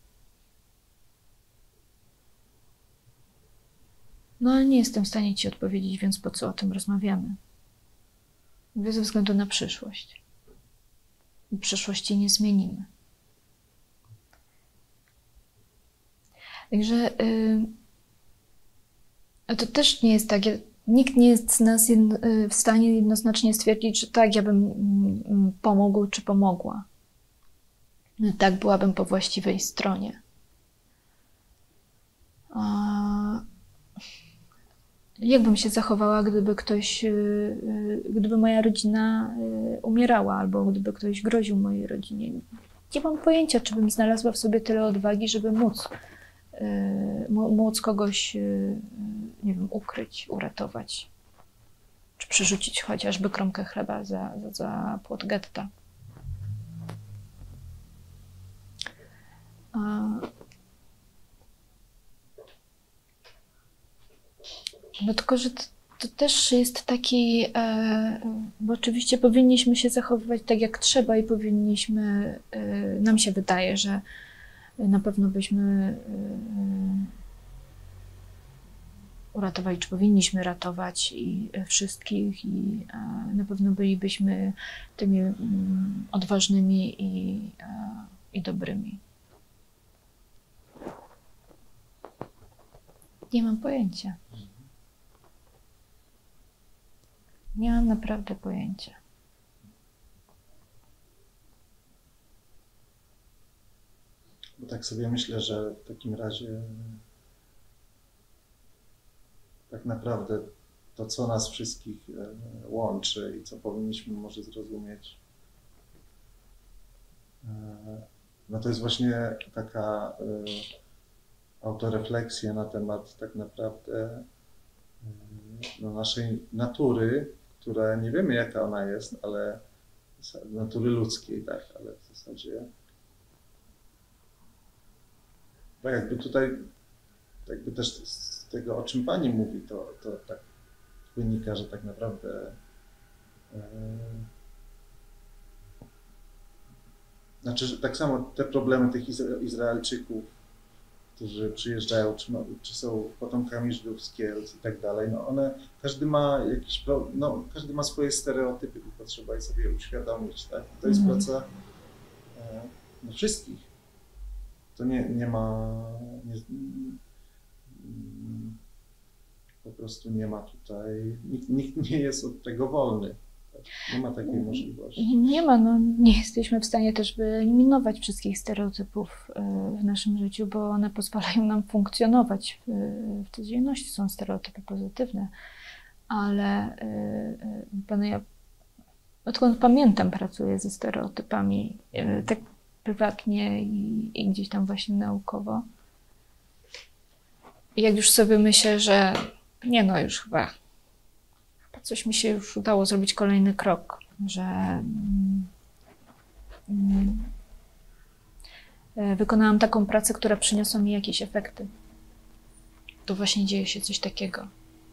No ale nie jestem w stanie ci odpowiedzieć, więc po co o tym rozmawiamy? Mówię, ze względu na przyszłość. I przyszłości nie zmienimy. Także yy, to też nie jest tak, nikt nie jest z nas jedno, w stanie jednoznacznie stwierdzić, że tak, ja bym mm, pomógł czy pomogła. Tak, byłabym po właściwej stronie. A jakbym się zachowała, gdyby ktoś, gdyby moja rodzina umierała, albo gdyby ktoś groził mojej rodzinie? Nie mam pojęcia, czy bym znalazła w sobie tyle odwagi, żeby móc, móc kogoś, nie wiem, ukryć, uratować, czy przerzucić chociażby kromkę chleba za, za, za płot getta. No tylko, że to, to też jest taki, e, bo oczywiście powinniśmy się zachowywać tak jak trzeba i powinniśmy, e, nam się wydaje, że na pewno byśmy e, uratowali, czy powinniśmy ratować i wszystkich i e, na pewno bylibyśmy tymi mm, odważnymi i, e, i dobrymi. Nie mam pojęcia. Nie mam naprawdę pojęcia. Bo tak sobie myślę, że w takim razie tak naprawdę to, co nas wszystkich łączy i co powinniśmy może zrozumieć, no to jest właśnie taka autorefleksja na temat tak naprawdę no, naszej natury, która nie wiemy, jaka ona jest, ale natury ludzkiej, tak, ale w zasadzie tak jakby tutaj, jakby też z tego, o czym Pani mówi, to, to tak wynika, że tak naprawdę e, znaczy, że tak samo te problemy tych Izra Izraelczyków, którzy przyjeżdżają, czy, no, czy są potomkami Żydów z Kielc i tak dalej, no one, każdy ma jakiś, no każdy ma swoje stereotypy, tylko trzeba je sobie uświadomić, tak? To jest Mhm. praca e, no, wszystkich. To nie, nie ma, nie, po prostu nie ma tutaj, nikt, nikt nie jest od tego wolny. Nie ma takiej możliwości. Nie ma, no nie jesteśmy w stanie też wyeliminować wszystkich stereotypów w naszym życiu, bo one pozwalają nam funkcjonować w, w codzienności. Są stereotypy pozytywne, ale pan, ja odkąd pamiętam, pracuję ze stereotypami tak prywatnie i, i gdzieś tam właśnie naukowo. I jak już sobie myślę, że nie no, już chyba coś mi się już udało zrobić kolejny krok, że mm, wykonałam taką pracę, która przyniosła mi jakieś efekty. To właśnie dzieje się coś takiego.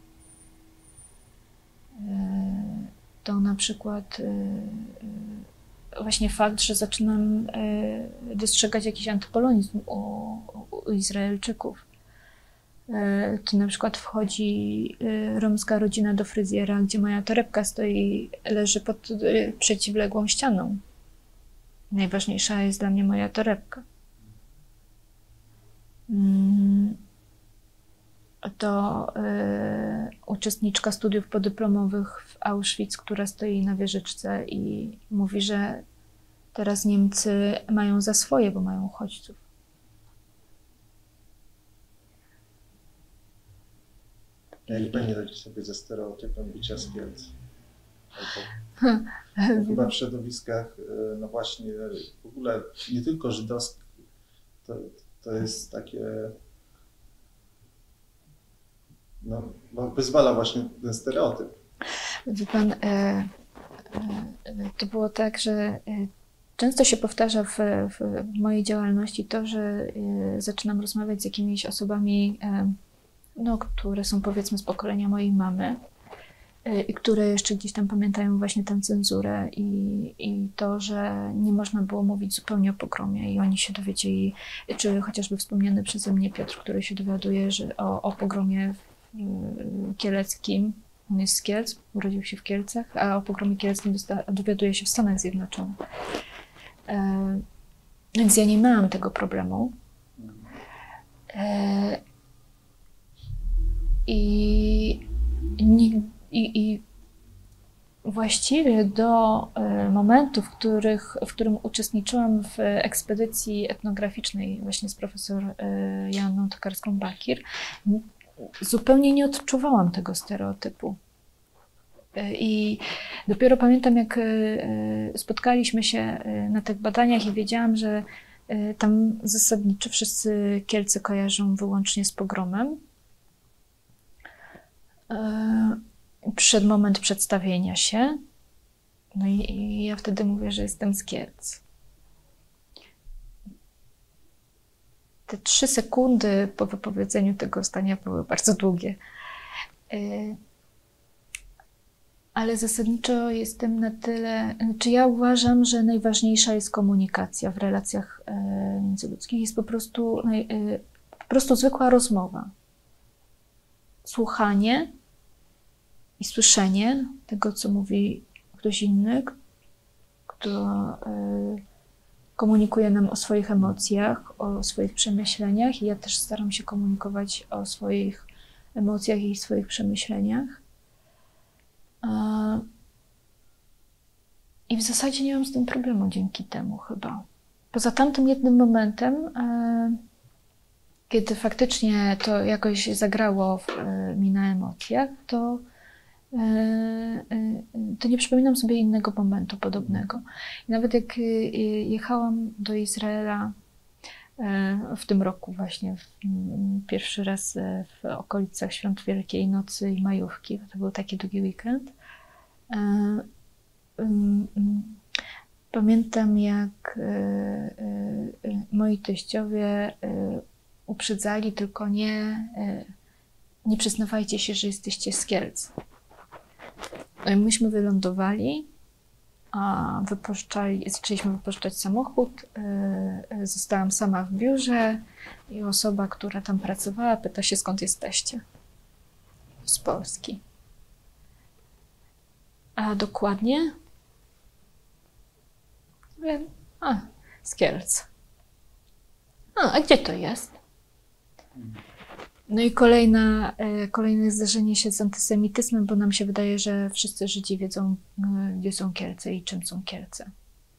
To na przykład właśnie fakt, że zaczynam dostrzegać jakiś antypolonizm u, u Izraelczyków. Tu na przykład wchodzi romska rodzina do fryzjera, gdzie moja torebka stoi, leży pod przeciwległą ścianą. Najważniejsza jest dla mnie moja torebka. To y, uczestniczka studiów podyplomowych w Auschwitz, która stoi na wieżyczce i mówi, że teraz Niemcy mają za swoje, bo mają uchodźców. Jak Pani radzi sobie ze stereotypem bycia z Kielc? Albo chyba w środowiskach, no właśnie, w ogóle nie tylko żydowskich, to, to jest takie, no, wyzwala właśnie ten stereotyp. Wie pan, e, e, to było tak, że e, często się powtarza w, w mojej działalności to, że e, zaczynam rozmawiać z jakimiś osobami, e, no, które są powiedzmy z pokolenia mojej mamy e, i które jeszcze gdzieś tam pamiętają właśnie tę cenzurę i, i to, że nie można było mówić zupełnie o pogromie i oni się dowiedzieli, czy chociażby wspomniany przeze mnie Piotr, który się dowiaduje, że o, o pogromie kieleckim. On jest z Kielc, urodził się w Kielcach, a o pogromie kieleckim dowiaduje się w Stanach Zjednoczonych. E, więc ja nie miałam tego problemu. E, i, i, i właściwie do e, momentu, w, których, w którym uczestniczyłam w ekspedycji etnograficznej właśnie z profesor e, Joanną Tokarską-Bakir, zupełnie nie odczuwałam tego stereotypu. I dopiero pamiętam, jak spotkaliśmy się na tych badaniach i wiedziałam, że tam zasadniczo wszyscy Kielce kojarzą wyłącznie z pogromem. Przyszedł moment przedstawienia się, no i, i ja wtedy mówię, że jestem z Kielc. Te trzy sekundy po wypowiedzeniu tego zdania były bardzo długie. Ale zasadniczo jestem na tyle... Znaczy ja uważam, że najważniejsza jest komunikacja w relacjach międzyludzkich. Jest po prostu, po prostu zwykła rozmowa. Słuchanie i słyszenie tego, co mówi ktoś inny, kto komunikuje nam o swoich emocjach, o swoich przemyśleniach i ja też staram się komunikować o swoich emocjach i swoich przemyśleniach. I w zasadzie nie mam z tym problemu dzięki temu chyba. Poza tamtym jednym momentem kiedy faktycznie to jakoś zagrało w, mi na emocjach, to, to nie przypominam sobie innego momentu podobnego. I nawet jak jechałam do Izraela w tym roku właśnie, pierwszy raz w okolicach Świąt Wielkiej Nocy i Majówki, to był taki długi weekend, pamiętam, jak moi teściowie uprzedzali, tylko nie, nie przyznawajcie się, że jesteście z Kielc. Myśmy wylądowali, a wypuszczali, zaczęliśmy wypuszczać samochód. Zostałam sama w biurze i osoba, która tam pracowała, pyta się, skąd jesteście. Z Polski. A dokładnie? Mówię, a, z Kielc. A, a gdzie to jest? No i kolejna, kolejne zdarzenie się z antysemityzmem, bo nam się wydaje, że wszyscy Żydzi wiedzą, gdzie są Kielce i czym są Kielce.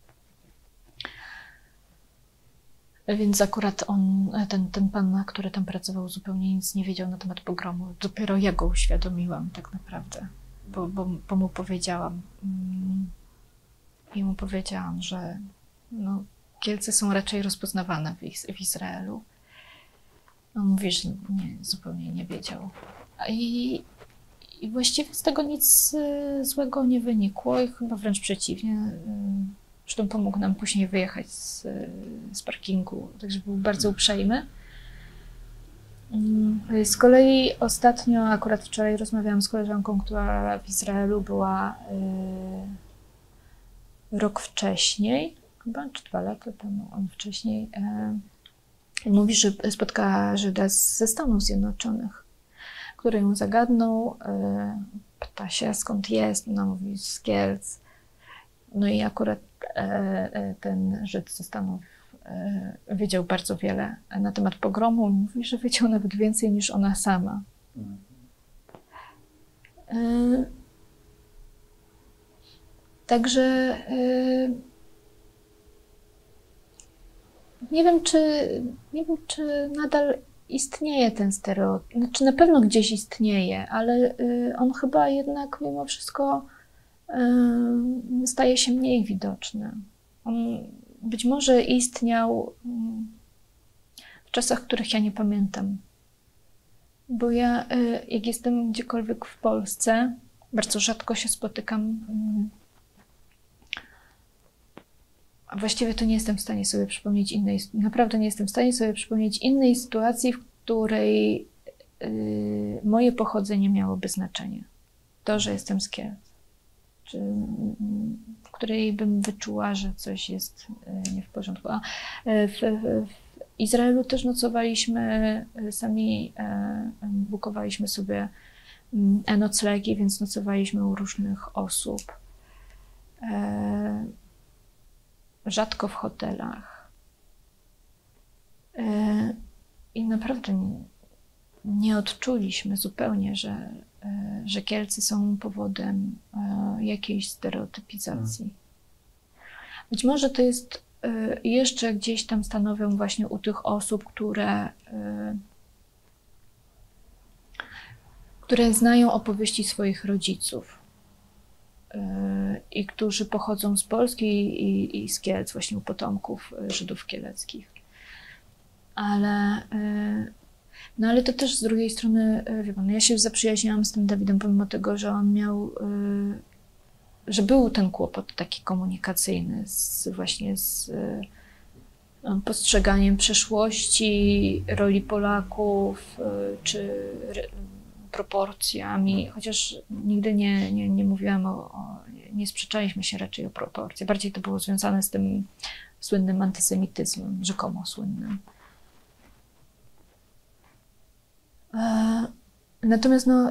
Więc akurat on, ten, ten pan, który tam pracował, zupełnie nic nie wiedział na temat pogromu. Dopiero ja go uświadomiłam tak naprawdę, bo, bo, bo mu powiedziałam i mu powiedziałam, że no, Kielce są raczej rozpoznawane w, ich, w Izraelu. On mówi, że nie, zupełnie nie wiedział. I, I właściwie z tego nic złego nie wynikło i chyba wręcz przeciwnie. Zresztą pomógł nam później wyjechać z, z parkingu, także był bardzo uprzejmy. Z kolei ostatnio, akurat wczoraj rozmawiałam z koleżanką, która w Izraelu była y, rok wcześniej, chyba, czy dwa lata temu, on wcześniej. Y, mówi, że spotkała Żyda ze Stanów Zjednoczonych, który ją zagadnął, y, pyta się, skąd jest, ona mówi, z Kielc. No i akurat y, y, ten Żyd ze Stanów wiedział bardzo wiele na temat pogromu. Mówi, że wiedział nawet więcej niż ona sama. Mhm. Także nie wiem, czy, nie wiem, czy nadal istnieje ten stereotyp. Znaczy, na pewno gdzieś istnieje, ale on chyba jednak mimo wszystko staje się mniej widoczny. On być może istniał w czasach, których ja nie pamiętam. Bo ja, jak jestem gdziekolwiek w Polsce, bardzo rzadko się spotykam. A właściwie to nie jestem w stanie sobie przypomnieć innej, naprawdę nie jestem w stanie sobie przypomnieć innej sytuacji, w której moje pochodzenie miałoby znaczenie. To, że jestem z Kielc. Czy w której bym wyczuła, że coś jest nie w porządku. A w, w Izraelu też nocowaliśmy, sami bukowaliśmy sobie noclegi, więc nocowaliśmy u różnych osób. Rzadko w hotelach. I naprawdę nie, nie odczuliśmy zupełnie, że że Kielce są powodem jakiejś stereotypizacji. Być może to jest jeszcze gdzieś tam stanowią właśnie u tych osób, które, które znają opowieści swoich rodziców i którzy pochodzą z Polski i, i z Kielc, właśnie u potomków Żydów kieleckich. Ale No ale to też z drugiej strony, wie pan, ja się zaprzyjaźniłam z tym Dawidem, pomimo tego, że on miał, że był ten kłopot taki komunikacyjny z, właśnie z postrzeganiem przeszłości, roli Polaków, czy proporcjami, chociaż nigdy nie, nie, nie mówiłam o, o, nie sprzeczaliśmy się raczej o proporcje. Bardziej to było związane z tym słynnym antysemityzmem, rzekomo słynnym. Natomiast no,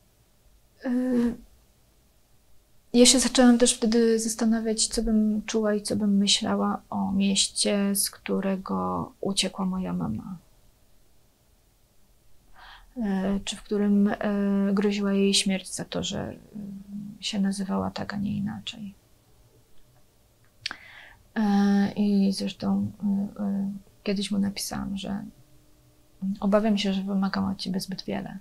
ja się zaczęłam też wtedy zastanawiać, co bym czuła i co bym myślała o mieście, z którego uciekła moja mama. Czy w którym groziła jej śmierć za to, że się nazywała tak, a nie inaczej. I zresztą kiedyś mu napisałam, że obawiam się, że wymagam od ciebie zbyt wiele.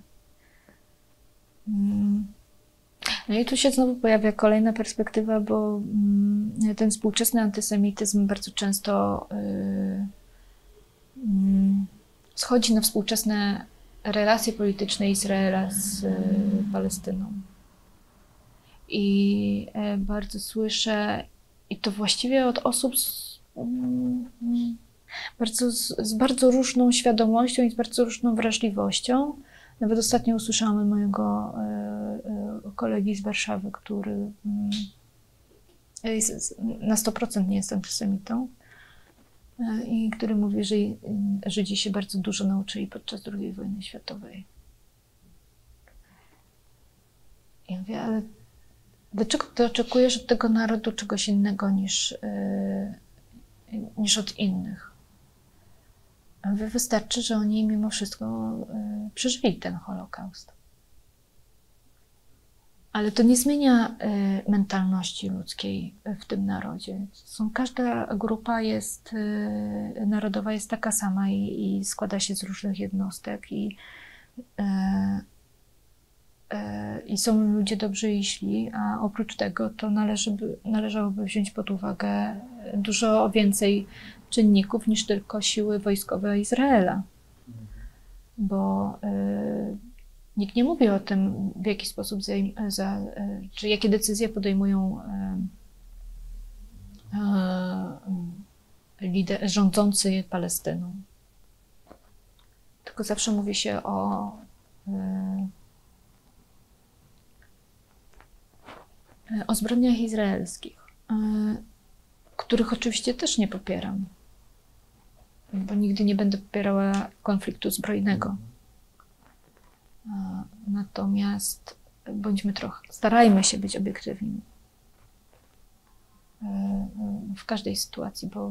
No i tu się znowu pojawia kolejna perspektywa, bo ten współczesny antysemityzm bardzo często schodzi na współczesne relacje polityczne Izraela z Palestyną. I bardzo słyszę, i to właściwie od osób z, bardzo, z bardzo różną świadomością i z bardzo różną wrażliwością. Nawet ostatnio usłyszałam od mojego kolegi z Warszawy, który jest, na sto procent nie jest antysemitą i który mówi, że Żydzi się bardzo dużo nauczyli podczas drugiej wojny światowej. I mówię, ale dlaczego ty oczekujesz od tego narodu czegoś innego niż, niż od innych? A mówię, wystarczy, że oni mimo wszystko przeżyli ten Holokaust. Ale to nie zmienia mentalności ludzkiej w tym narodzie. Są, każda grupa jest, narodowa jest taka sama i, i składa się z różnych jednostek i, i są ludzie dobrzy i źli, a oprócz tego to należy by, należałoby wziąć pod uwagę dużo więcej czynników niż tylko siły wojskowe Izraela. Bo y, nikt nie mówi o tym, w jaki sposób, za, za, y, czy jakie decyzje podejmują y, y, lider, rządzący Palestyną. Tylko zawsze mówi się o y, o zbrodniach izraelskich, y, których oczywiście też nie popieram, bo nigdy nie będę popierała konfliktu zbrojnego. Natomiast bądźmy trochę, starajmy się być obiektywni w każdej sytuacji, bo,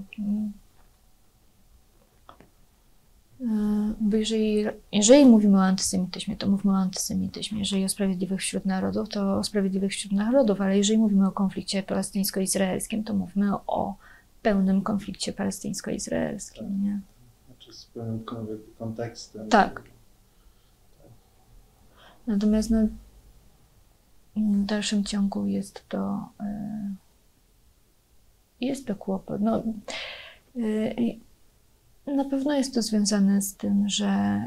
bo jeżeli, jeżeli mówimy o antysemityzmie, to mówmy o antysemityzmie. Jeżeli o sprawiedliwych wśród narodów, to o sprawiedliwych wśród narodów, ale jeżeli mówimy o konflikcie palestyńsko-izraelskim, to mówmy o pełnym konflikcie palestyńsko-izraelskim, nie? Znaczy z pełnym kontekstem. Tak. Natomiast no, w dalszym ciągu jest to jest to kłopot. No, na pewno jest to związane z tym, że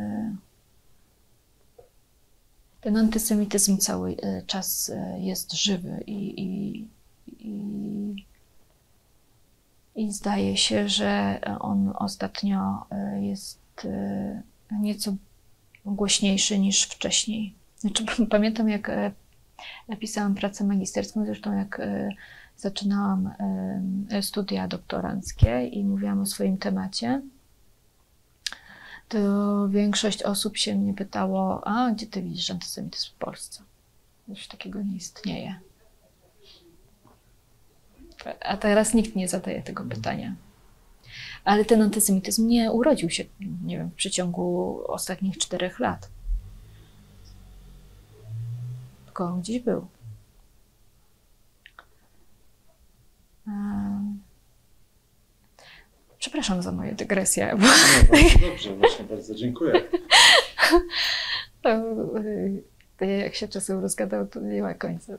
ten antysemityzm cały czas jest żywy i, i, i I zdaje się, że on ostatnio jest nieco głośniejszy niż wcześniej. Znaczy, pamiętam, jak napisałam pracę magisterską, zresztą jak zaczynałam studia doktoranckie i mówiłam o swoim temacie, to większość osób się mnie pytało, a gdzie ty widzisz antysemityzm w Polsce? Już takiego nie istnieje. A teraz nikt nie zadaje tego pytania. Ale ten antysemityzm nie urodził się, nie wiem, w przeciągu ostatnich czterech lat. Tylko on gdzieś był. Przepraszam za moje dygresje. Bo... No, bardzo dobrze, właśnie bardzo dziękuję. To jak się czasem rozgadał, to nie ma końca.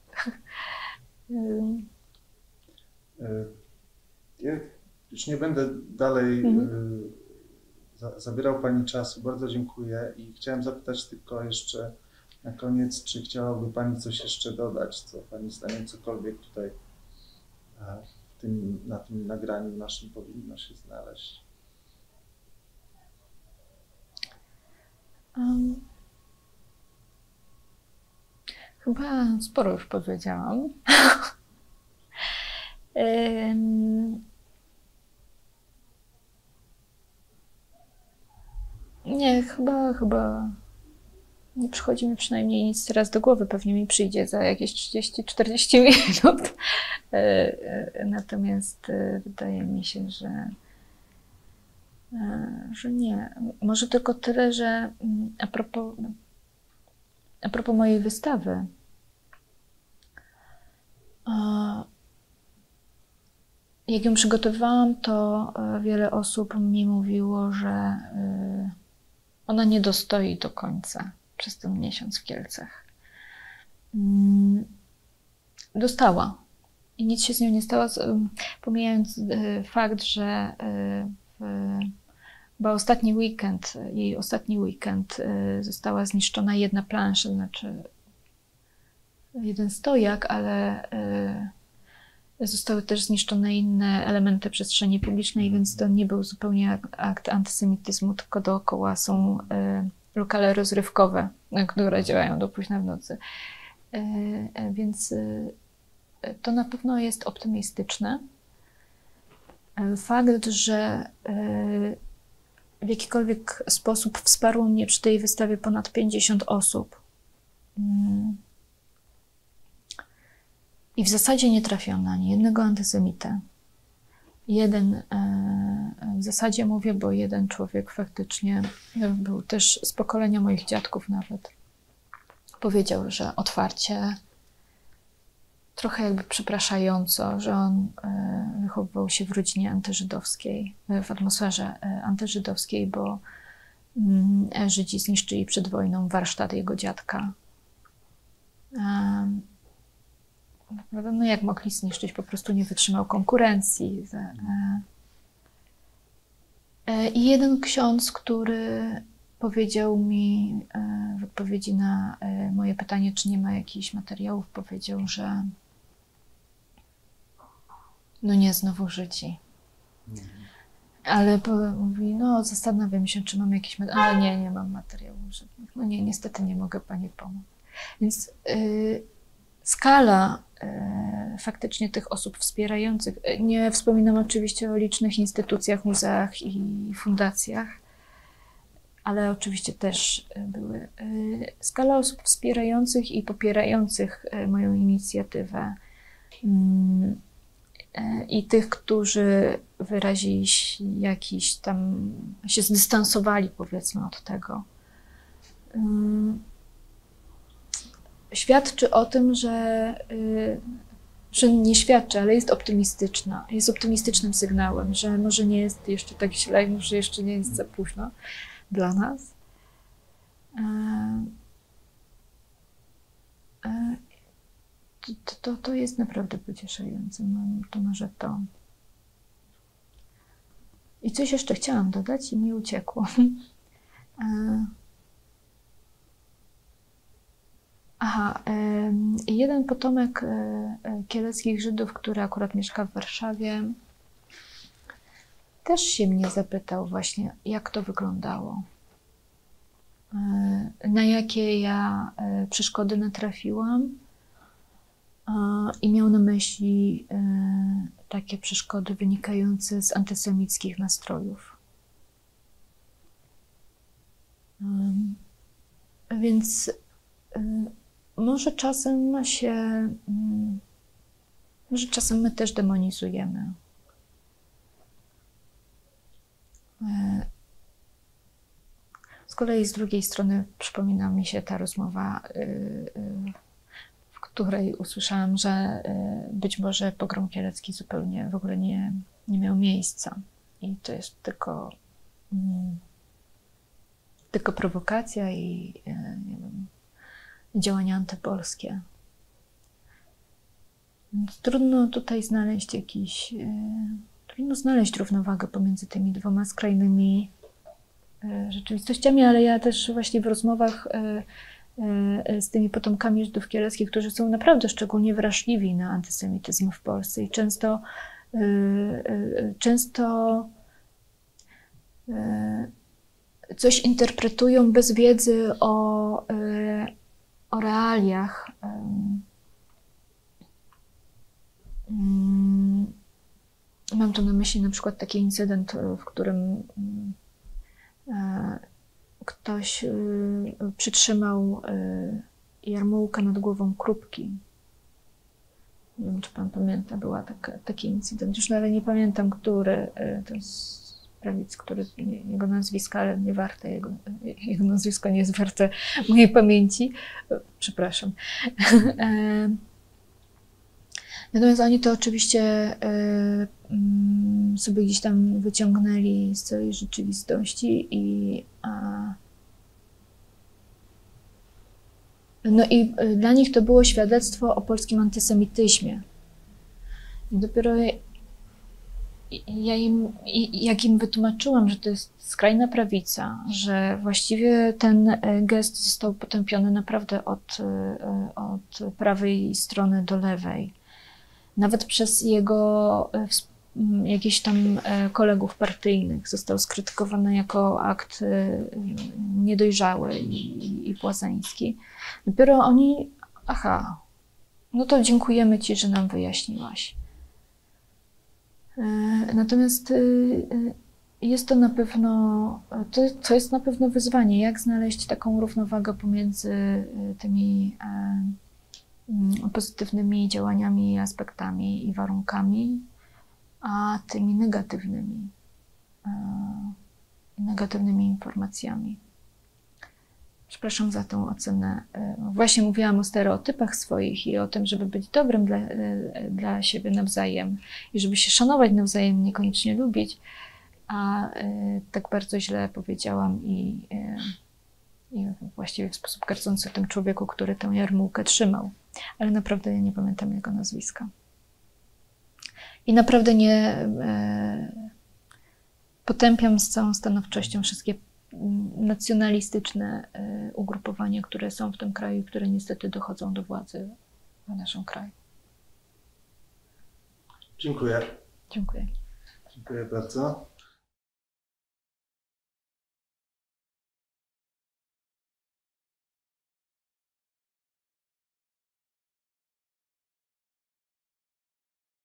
Ja już nie będę dalej Mhm. za, zabierał Pani czasu. Bardzo dziękuję i chciałem zapytać tylko jeszcze na koniec, czy chciałaby Pani coś jeszcze dodać, co Pani zdaniem cokolwiek tutaj w tym, na tym nagraniu naszym powinno się znaleźć. Um, chyba sporo już powiedziałam. um, nie, chyba, chyba nie przychodzi mi przynajmniej nic teraz do głowy. Pewnie mi przyjdzie za jakieś trzydzieści czterdzieści minut. Natomiast wydaje mi się, że, że nie. Może tylko tyle, że a propos, a propos mojej wystawy, jak ją przygotowywałam, to wiele osób mi mówiło, że ona nie dostoi do końca przez ten miesiąc w Kielcach. Dostała i nic się z nią nie stało, pomijając fakt, że w, chyba ostatni weekend, jej ostatni weekend została zniszczona jedna plansza, znaczy jeden stojak, ale zostały też zniszczone inne elementy przestrzeni publicznej, więc to nie był zupełnie akt antysemityzmu, tylko dookoła są lokale rozrywkowe, które działają do późna w nocy. Więc to na pewno jest optymistyczne. Fakt, że w jakikolwiek sposób wsparło mnie przy tej wystawie ponad pięćdziesiąt osób. I w zasadzie nie trafiłam na ani jednego antysemitę. Jeden, w zasadzie mówię, bo jeden człowiek faktycznie był też z pokolenia moich dziadków nawet. Powiedział, że otwarcie, trochę jakby przepraszająco, że on wychowywał się w rodzinie antyżydowskiej, w atmosferze antyżydowskiej, bo Żydzi zniszczyli przed wojną warsztat jego dziadka. No jak mogli zniszczyć? Po prostu nie wytrzymał konkurencji. I jeden ksiądz, który powiedział mi w odpowiedzi na moje pytanie, czy nie ma jakichś materiałów, powiedział, że no nie, znowu Żydzi. Ale mówi, no zastanawiam się, czy mam jakieś materiały, ale nie, nie mam materiałów żadnych. No nie, niestety nie mogę pani pomóc. Więc yy, skala yy, faktycznie tych osób wspierających, nie wspominam oczywiście o licznych instytucjach, muzeach i fundacjach, ale oczywiście też były yy, skala osób wspierających i popierających yy, moją inicjatywę. Yy, I tych, którzy wyrazili jakiś tam, się zdystansowali powiedzmy od tego. Świadczy o tym, że, że nie świadczy, ale jest optymistyczna. Jest optymistycznym sygnałem, że może nie jest jeszcze tak źle, może jeszcze nie jest za późno dla nas. To, to, to jest naprawdę pocieszające, no, to może to. I coś jeszcze chciałam dodać i mi uciekło. Aha, jeden potomek kieleckich Żydów, który akurat mieszka w Warszawie, też się mnie zapytał właśnie, jak to wyglądało. Na jakie ja przeszkody natrafiłam. I miał na myśli e, takie przeszkody wynikające z antysemickich nastrojów. Um, więc e, może czasem się, um, może czasem my też demonizujemy. E, z kolei z drugiej strony przypomina mi się ta rozmowa, e, e, w której usłyszałam, że być może pogrom kielecki zupełnie w ogóle nie, nie miał miejsca. I to jest tylko, mm, tylko prowokacja i nie wiem, działania antypolskie. Więc trudno tutaj znaleźć jakiś, trudno znaleźć równowagę pomiędzy tymi dwoma skrajnymi rzeczywistościami, ale ja też właśnie w rozmowach z tymi potomkami Żydów kieleckich, którzy są naprawdę szczególnie wrażliwi na antysemityzm w Polsce i często, często coś interpretują bez wiedzy o, o realiach. Mam tu na myśli na przykład taki incydent, w którym ktoś y, przytrzymał y, jarmułkę nad głową Krupki. Nie wiem, czy pan pamięta, była taka, taki incydent. Już nawet nie pamiętam, który, y, to jest prawic, który, jego nazwisko, ale nie warte, jego, jego nazwisko nie jest warte mojej pamięci. Przepraszam. Natomiast oni to oczywiście y, sobie gdzieś tam wyciągnęli z całej rzeczywistości i a, No i y, dla nich to było świadectwo o polskim antysemityzmie. I dopiero ja, ja im, i- jak im wytłumaczyłam, że to jest skrajna prawica, że właściwie ten y, gest został potępiony naprawdę od, y, y, od prawej strony do lewej. Nawet przez jego y, ws- m, jakichś tam y, kolegów partyjnych został skrytykowany jako akt y, niedojrzały i, i błazeński. Dopiero oni, aha, no to dziękujemy Ci, że nam wyjaśniłaś. E, Natomiast y, y, jest to na pewno, to, to jest na pewno wyzwanie, jak znaleźć taką równowagę pomiędzy y, tymi e, mm, pozytywnymi działaniami, aspektami i warunkami, a tymi negatywnymi, e, negatywnymi informacjami. Przepraszam za tą ocenę. E, Właśnie mówiłam o stereotypach swoich i o tym, żeby być dobrym dla, e, dla siebie nawzajem i żeby się szanować nawzajem, niekoniecznie lubić, a e, tak bardzo źle powiedziałam i, e, i właściwie w sposób gardzący tym człowieku, który tę jarmułkę trzymał. Ale naprawdę ja nie pamiętam jego nazwiska. I naprawdę nie e, potępiam z całą stanowczością wszystkie nacjonalistyczne y, ugrupowania, które są w tym kraju, które niestety dochodzą do władzy w naszym kraju. Dziękuję. Dziękuję. Dziękuję bardzo.